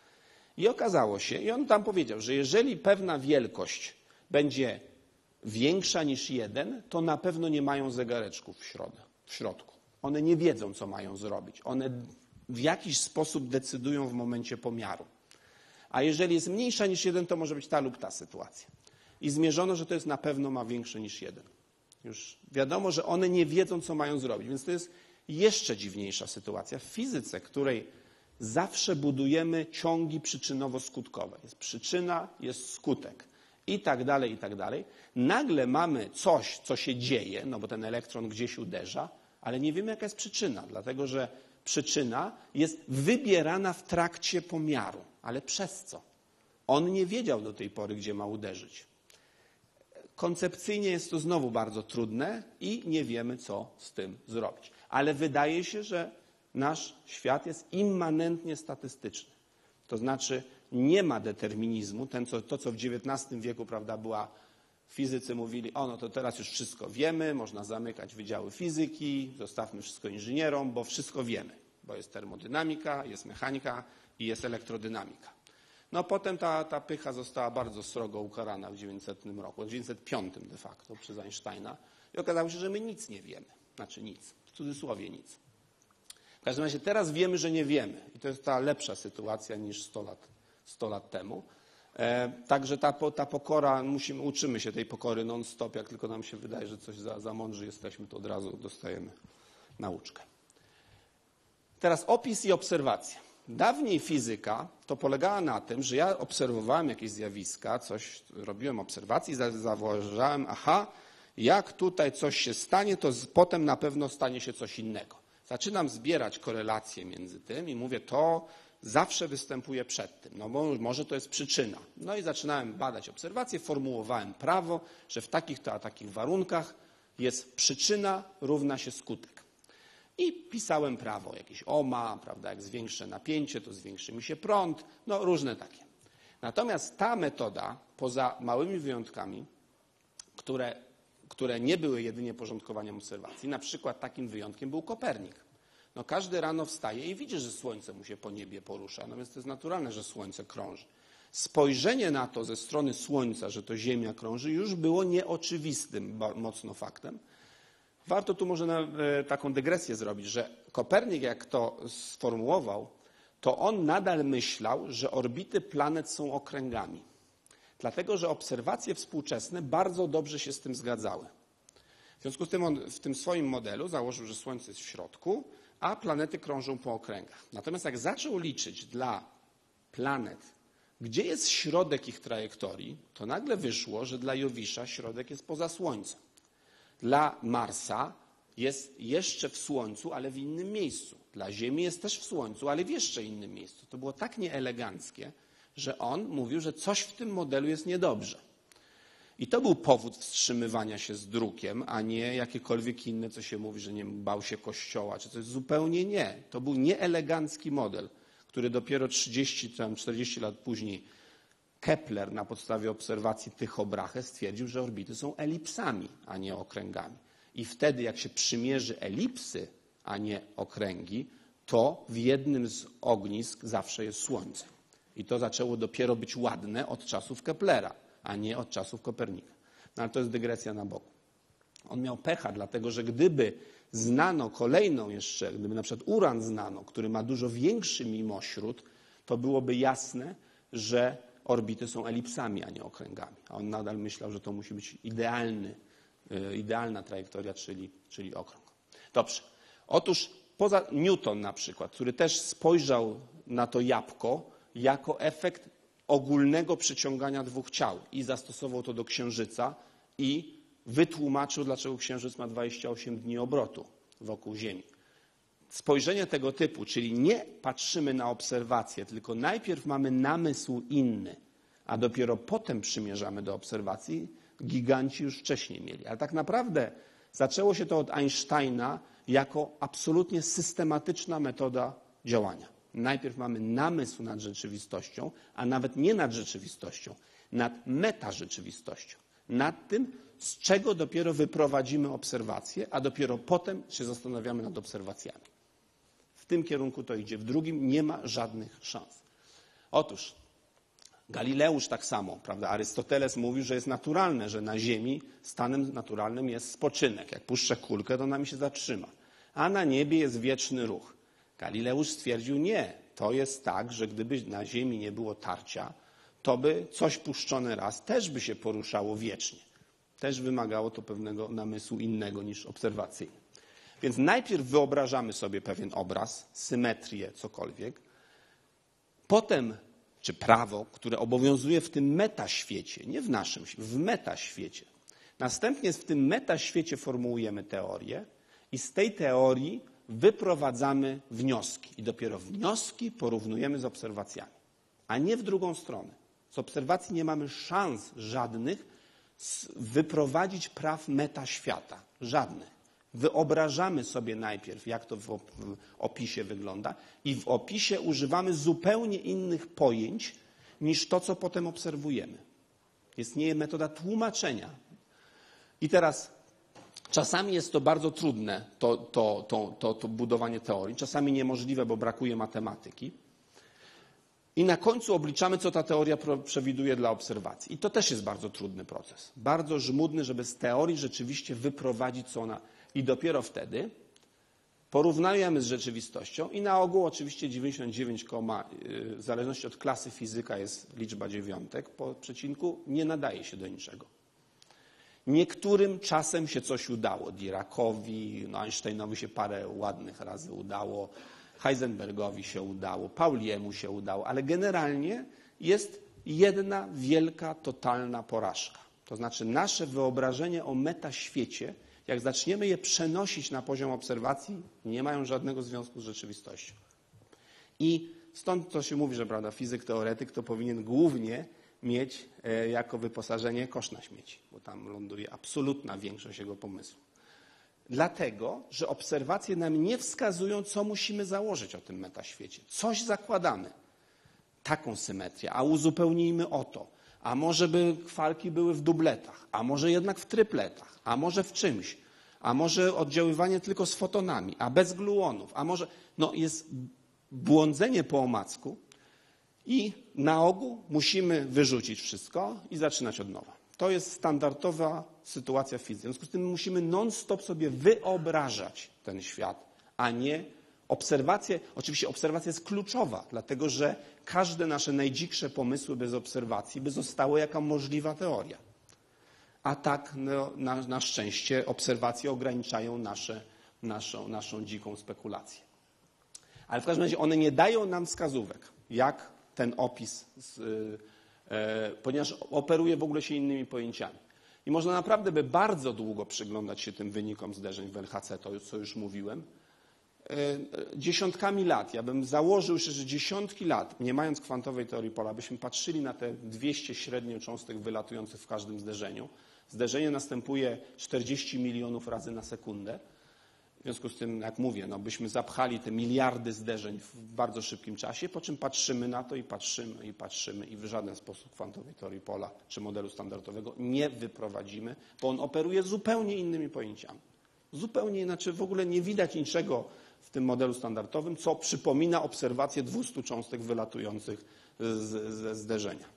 I okazało się, i on tam powiedział, że jeżeli pewna wielkość będzie większa niż jeden, to na pewno nie mają zegareczków w, środ- w środku. One nie wiedzą, co mają zrobić. One w jakiś sposób decydują w momencie pomiaru. A jeżeli jest mniejsza niż jeden, to może być ta lub ta sytuacja. I zmierzono, że to jest na pewno ma większe niż jeden. Już wiadomo, że one nie wiedzą, co mają zrobić, więc to jest jeszcze dziwniejsza sytuacja. W fizyce, której zawsze budujemy ciągi przyczynowo-skutkowe. Jest przyczyna, jest skutek i tak dalej, i tak dalej. Nagle mamy coś, co się dzieje, no bo ten elektron gdzieś uderza, ale nie wiemy, jaka jest przyczyna, dlatego że przyczyna jest wybierana w trakcie pomiaru. Ale przez co? On nie wiedział do tej pory, gdzie ma uderzyć. Koncepcyjnie jest to znowu bardzo trudne i nie wiemy, co z tym zrobić. Ale wydaje się, że nasz świat jest immanentnie statystyczny. To znaczy nie ma determinizmu. Ten, co, to, co w dziewiętnastym wieku, prawda, była, fizycy mówili, o no to teraz już wszystko wiemy, można zamykać wydziały fizyki, zostawmy wszystko inżynierom, bo wszystko wiemy. Bo jest termodynamika, jest mechanika i jest elektrodynamika. No potem ta, ta pycha została bardzo srogo ukarana w dziewięćsetnym roku, w dziewięćset piątym de facto przez Einsteina i okazało się, że my nic nie wiemy. Znaczy nic, w cudzysłowie nic. W każdym razie teraz wiemy, że nie wiemy i to jest ta lepsza sytuacja niż sto lat, sto lat temu. E, także ta, ta pokora, musimy, uczymy się tej pokory non-stop, jak tylko nam się wydaje, że coś za, za mądrzy jesteśmy, to od razu dostajemy nauczkę. Teraz opis i obserwacja. Dawniej fizyka to polegała na tym, że ja obserwowałem jakieś zjawiska, coś robiłem obserwacji i zauważyłem, aha, jak tutaj coś się stanie, to potem na pewno stanie się coś innego. Zaczynam zbierać korelacje między tym i mówię, to zawsze występuje przed tym, no bo może to jest przyczyna. No i zaczynałem badać obserwacje, formułowałem prawo, że w takich to a takich warunkach jest przyczyna równa się skutek. I pisałem prawo, jakieś Ohma, prawda, jak zwiększę napięcie, to zwiększy mi się prąd, no różne takie. Natomiast ta metoda, poza małymi wyjątkami, które, które nie były jedynie porządkowaniem obserwacji, na przykład takim wyjątkiem był Kopernik. No każdy rano wstaje i widzi, że Słońce mu się po niebie porusza, no więc to jest naturalne, że Słońce krąży. Spojrzenie na to ze strony Słońca, że to Ziemia krąży, już było nieoczywistym mocno faktem. Warto tu może na, e, taką dygresję zrobić, że Kopernik, jak to sformułował, to on nadal myślał, że orbity planet są okręgami. Dlatego, że obserwacje współczesne bardzo dobrze się z tym zgadzały. W związku z tym on w tym swoim modelu założył, że Słońce jest w środku, a planety krążą po okręgach. Natomiast jak zaczął liczyć dla planet, gdzie jest środek ich trajektorii, to nagle wyszło, że dla Jowisza środek jest poza Słońcem. Dla Marsa jest jeszcze w Słońcu, ale w innym miejscu. Dla Ziemi jest też w Słońcu, ale w jeszcze innym miejscu. To było tak nieeleganckie, że on mówił, że coś w tym modelu jest niedobrze. I to był powód wstrzymywania się z drukiem, a nie jakiekolwiek inne, co się mówi, że nie bał się Kościoła, czy coś. Zupełnie nie. To był nieelegancki model, który dopiero trzydzieści, czterdzieści lat później Kepler na podstawie obserwacji Tycho Brahe stwierdził, że orbity są elipsami, a nie okręgami. I wtedy, jak się przymierzy elipsy, a nie okręgi, to w jednym z ognisk zawsze jest Słońce. I to zaczęło dopiero być ładne od czasów Keplera, a nie od czasów Kopernika. No ale to jest dygresja na boku. On miał pecha, dlatego że gdyby znano kolejną jeszcze, gdyby na przykład uran znano, który ma dużo większy mimośród, to byłoby jasne, że orbity są elipsami, a nie okręgami. A on nadal myślał, że to musi być idealny, idealna trajektoria, czyli, czyli okrąg. Dobrze. Otóż poza Newton na przykład, który też spojrzał na to jabłko jako efekt ogólnego przyciągania dwóch ciał i zastosował to do Księżyca i wytłumaczył, dlaczego Księżyc ma dwadzieścia osiem dni obrotu wokół Ziemi. Spojrzenie tego typu, czyli nie patrzymy na obserwacje, tylko najpierw mamy namysł inny, a dopiero potem przymierzamy do obserwacji, giganci już wcześniej mieli. Ale tak naprawdę zaczęło się to od Einsteina jako absolutnie systematyczna metoda działania. Najpierw mamy namysł nad rzeczywistością, a nawet nie nad rzeczywistością, nad metarzeczywistością. Nad tym, z czego dopiero wyprowadzimy obserwacje, a dopiero potem się zastanawiamy nad obserwacjami. W tym kierunku to idzie. W drugim nie ma żadnych szans. Otóż Galileusz tak samo, prawda? Arystoteles mówił, że jest naturalne, że na Ziemi stanem naturalnym jest spoczynek. Jak puszczę kulkę, to ona mi się zatrzyma. A na niebie jest wieczny ruch. Galileusz stwierdził, nie. To jest tak, że gdyby na Ziemi nie było tarcia, to by coś puszczone raz też by się poruszało wiecznie. Też wymagało to pewnego namysłu innego niż obserwacyjny. Więc najpierw wyobrażamy sobie pewien obraz, symetrię, cokolwiek. Potem, czy prawo, które obowiązuje w tym metaświecie, nie w naszym, w metaświecie. Następnie w tym metaświecie formułujemy teorię i z tej teorii wyprowadzamy wnioski. I dopiero wnioski porównujemy z obserwacjami, a nie w drugą stronę. Z obserwacji nie mamy szans żadnych wyprowadzić praw metaświata. Żadnych. Wyobrażamy sobie najpierw, jak to w opisie wygląda i w opisie używamy zupełnie innych pojęć niż to, co potem obserwujemy. Istnieje metoda tłumaczenia. I teraz czasami jest to bardzo trudne, to, to, to, to, to budowanie teorii, czasami niemożliwe, bo brakuje matematyki. I na końcu obliczamy, co ta teoria przewiduje dla obserwacji. I to też jest bardzo trudny proces. Bardzo żmudny, żeby z teorii rzeczywiście wyprowadzić, co ona... I dopiero wtedy porównujemy z rzeczywistością i na ogół oczywiście dziewięćdziesiąt dziewięć, w zależności od klasy fizyka jest liczba dziewiątek po przecinku, nie nadaje się do niczego. Niektórym czasem się coś udało. Diracowi, no Einsteinowi się parę ładnych razy udało, Heisenbergowi się udało, Pauliemu się udało, ale generalnie jest jedna wielka, totalna porażka. To znaczy nasze wyobrażenie o metaświecie, jak zaczniemy je przenosić na poziom obserwacji, nie mają żadnego związku z rzeczywistością. I stąd to się mówi, że prawda, fizyk, teoretyk to powinien głównie mieć e, jako wyposażenie kosz na śmieci, bo tam ląduje absolutna większość jego pomysłu. Dlatego, że obserwacje nam nie wskazują, co musimy założyć o tym metaświecie. Coś zakładamy. Taką symetrię, a uzupełnijmy o to. A może by kwarki były w dubletach, a może jednak w trypletach, a może w czymś, a może oddziaływanie tylko z fotonami, a bez gluonów, a może... No jest błądzenie po omacku i na ogół musimy wyrzucić wszystko i zaczynać od nowa. To jest standardowa sytuacja w fizyce. W związku z tym musimy non-stop sobie wyobrażać ten świat, a nie obserwację. Oczywiście obserwacja jest kluczowa, dlatego że każde nasze najdziksze pomysły bez obserwacji by zostały jako możliwa teoria. A tak no, na, na szczęście obserwacje ograniczają nasze, naszą, naszą dziką spekulację. Ale w każdym razie one nie dają nam wskazówek, jak ten opis, z, e, ponieważ operuje w ogóle się innymi pojęciami. I można naprawdę by bardzo długo przyglądać się tym wynikom zderzeń w L H C, to co już mówiłem. E, dziesiątkami lat, ja bym założył się, że dziesiątki lat, nie mając kwantowej teorii pola, byśmy patrzyli na te dwieście średnio cząstek wylatujących w każdym zderzeniu. Zderzenie następuje czterdzieści milionów razy na sekundę. W związku z tym, jak mówię, no byśmy zapchali te miliardy zderzeń w bardzo szybkim czasie, po czym patrzymy na to i patrzymy i patrzymy i w żaden sposób kwantowej teorii pola czy modelu standardowego nie wyprowadzimy, bo on operuje zupełnie innymi pojęciami. Zupełnie inaczej, w ogóle nie widać niczego w tym modelu standardowym, co przypomina obserwację dwustu cząstek wylatujących z, ze zderzenia.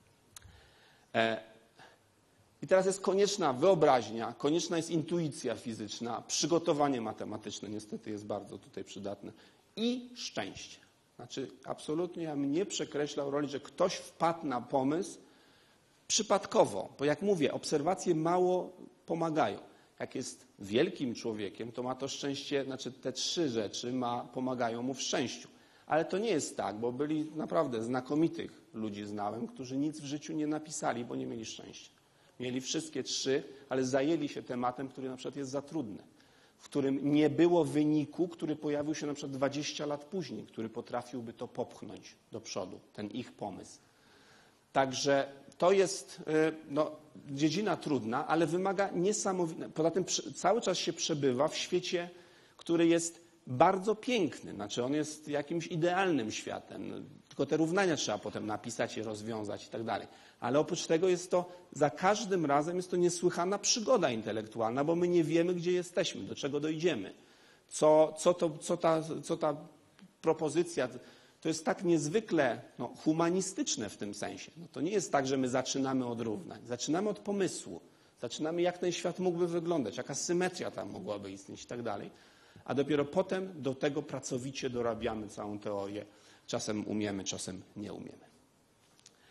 E I teraz jest konieczna wyobraźnia, konieczna jest intuicja fizyczna, przygotowanie matematyczne niestety jest bardzo tutaj przydatne i szczęście. Znaczy absolutnie ja bym nie przekreślał roli, że ktoś wpadł na pomysł przypadkowo, bo jak mówię, obserwacje mało pomagają. Jak jest wielkim człowiekiem, to ma to szczęście, znaczy te trzy rzeczy ma, pomagają mu w szczęściu. Ale to nie jest tak, bo byli naprawdę znakomitych ludzi znałem, którzy nic w życiu nie napisali, bo nie mieli szczęścia. Mieli wszystkie trzy, ale zajęli się tematem, który na przykład jest za trudny, w którym nie było wyniku, który pojawił się na przykład dwadzieścia lat później, który potrafiłby to popchnąć do przodu, ten ich pomysł. Także to jest no, dziedzina trudna, ale wymaga niesamowite. Poza tym cały czas się przebywa w świecie, który jest bardzo piękny, znaczy on jest jakimś idealnym światem, tylko te równania trzeba potem napisać i rozwiązać i tak dalej. Ale oprócz tego jest to, za każdym razem jest to niesłychana przygoda intelektualna, bo my nie wiemy, gdzie jesteśmy, do czego dojdziemy, co, co, to, co, ta, co ta propozycja, to jest tak niezwykle no, humanistyczne w tym sensie. No, to nie jest tak, że my zaczynamy od równań, zaczynamy od pomysłu, zaczynamy jak ten świat mógłby wyglądać, jaka symetria tam mogłaby istnieć i tak dalej. A dopiero potem do tego pracowicie dorabiamy całą teorię. Czasem umiemy, czasem nie umiemy.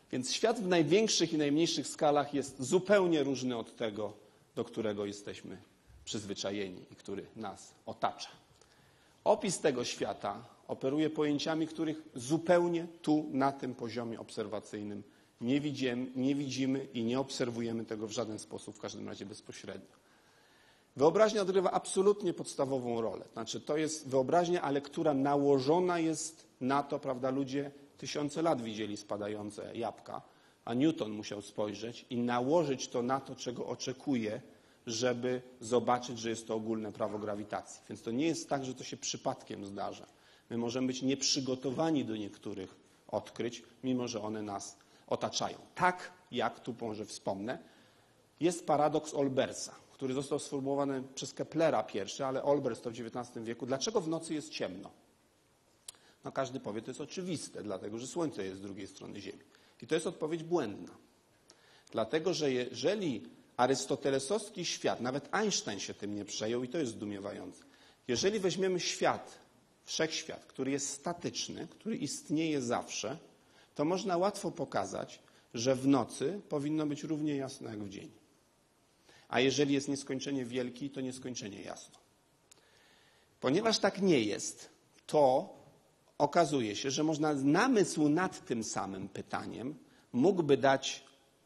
Więc świat w największych i najmniejszych skalach jest zupełnie różny od tego, do którego jesteśmy przyzwyczajeni i który nas otacza. Opis tego świata operuje pojęciami, których zupełnie tu, na tym poziomie obserwacyjnym nie widzimy, nie widzimy i nie obserwujemy tego w żaden sposób, w każdym razie bezpośrednio. Wyobraźnia odgrywa absolutnie podstawową rolę. Znaczy, to jest wyobraźnia, ale która nałożona jest na to, prawda, ludzie tysiące lat widzieli spadające jabłka, a Newton musiał spojrzeć i nałożyć to na to, czego oczekuje, żeby zobaczyć, że jest to ogólne prawo grawitacji. Więc to nie jest tak, że to się przypadkiem zdarza. My możemy być nieprzygotowani do niektórych odkryć, mimo że one nas otaczają. Tak jak, tu może wspomnę, jest paradoks Olbersa, który został sformułowany przez Keplera pierwszy, ale Olbers to w dziewiętnastym wieku. Dlaczego w nocy jest ciemno? No każdy powie, to jest oczywiste, dlatego że Słońce jest z drugiej strony Ziemi. I to jest odpowiedź błędna. Dlatego, że jeżeli arystotelesowski świat, nawet Einstein się tym nie przejął i to jest zdumiewające. Jeżeli weźmiemy świat, wszechświat, który jest statyczny, który istnieje zawsze, to można łatwo pokazać, że w nocy powinno być równie jasno jak w dzień. A jeżeli jest nieskończenie wielki, to nieskończenie jasno. Ponieważ tak nie jest, to okazuje się, że można namysł nad tym samym pytaniem mógłby dać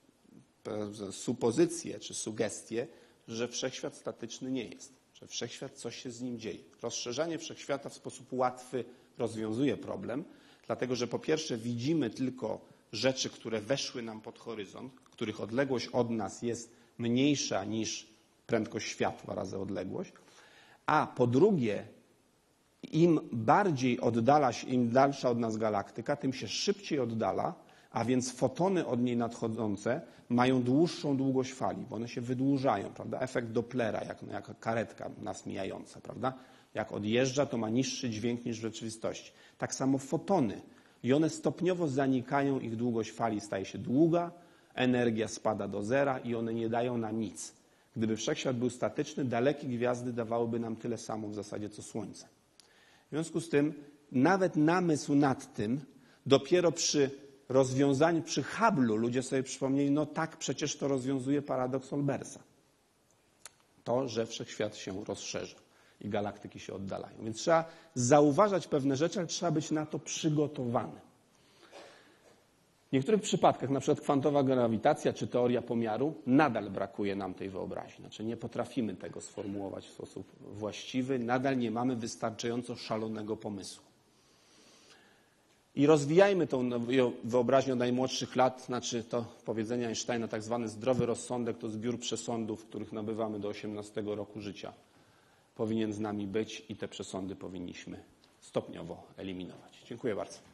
supozycję czy sugestię, że wszechświat statyczny nie jest, że wszechświat coś się z nim dzieje. Rozszerzanie wszechświata w sposób łatwy rozwiązuje problem, dlatego że po pierwsze widzimy tylko rzeczy, które weszły nam pod horyzont, których odległość od nas jest mniejsza niż prędkość światła razy odległość, a po drugie im bardziej oddala się, im dalsza od nas galaktyka, tym się szybciej oddala, a więc fotony od niej nadchodzące mają dłuższą długość fali, bo one się wydłużają, prawda? Efekt Dopplera, jak, jak karetka nas mijająca, prawda? Jak odjeżdża, to ma niższy dźwięk niż w rzeczywistości. Tak samo fotony. I one stopniowo zanikają, ich długość fali staje się długa, energia spada do zera i one nie dają nam nic. Gdyby wszechświat był statyczny, dalekie gwiazdy dawałyby nam tyle samo w zasadzie co Słońce. W związku z tym nawet namysł nad tym dopiero przy rozwiązaniu, przy Hubble'u ludzie sobie przypomnieli, no tak, przecież to rozwiązuje paradoks Olbersa. To, że wszechświat się rozszerza i galaktyki się oddalają. Więc trzeba zauważać pewne rzeczy, ale trzeba być na to przygotowany. W niektórych przypadkach, na przykład kwantowa grawitacja czy teoria pomiaru, nadal brakuje nam tej wyobraźni. Znaczy nie potrafimy tego sformułować w sposób właściwy, nadal nie mamy wystarczająco szalonego pomysłu. I rozwijajmy tą wyobraźnię od najmłodszych lat, znaczy to powiedzenie Einsteina, tak zwany zdrowy rozsądek to zbiór przesądów, których nabywamy do osiemnastego roku życia. Powinien z nami być i te przesądy powinniśmy stopniowo eliminować. Dziękuję bardzo.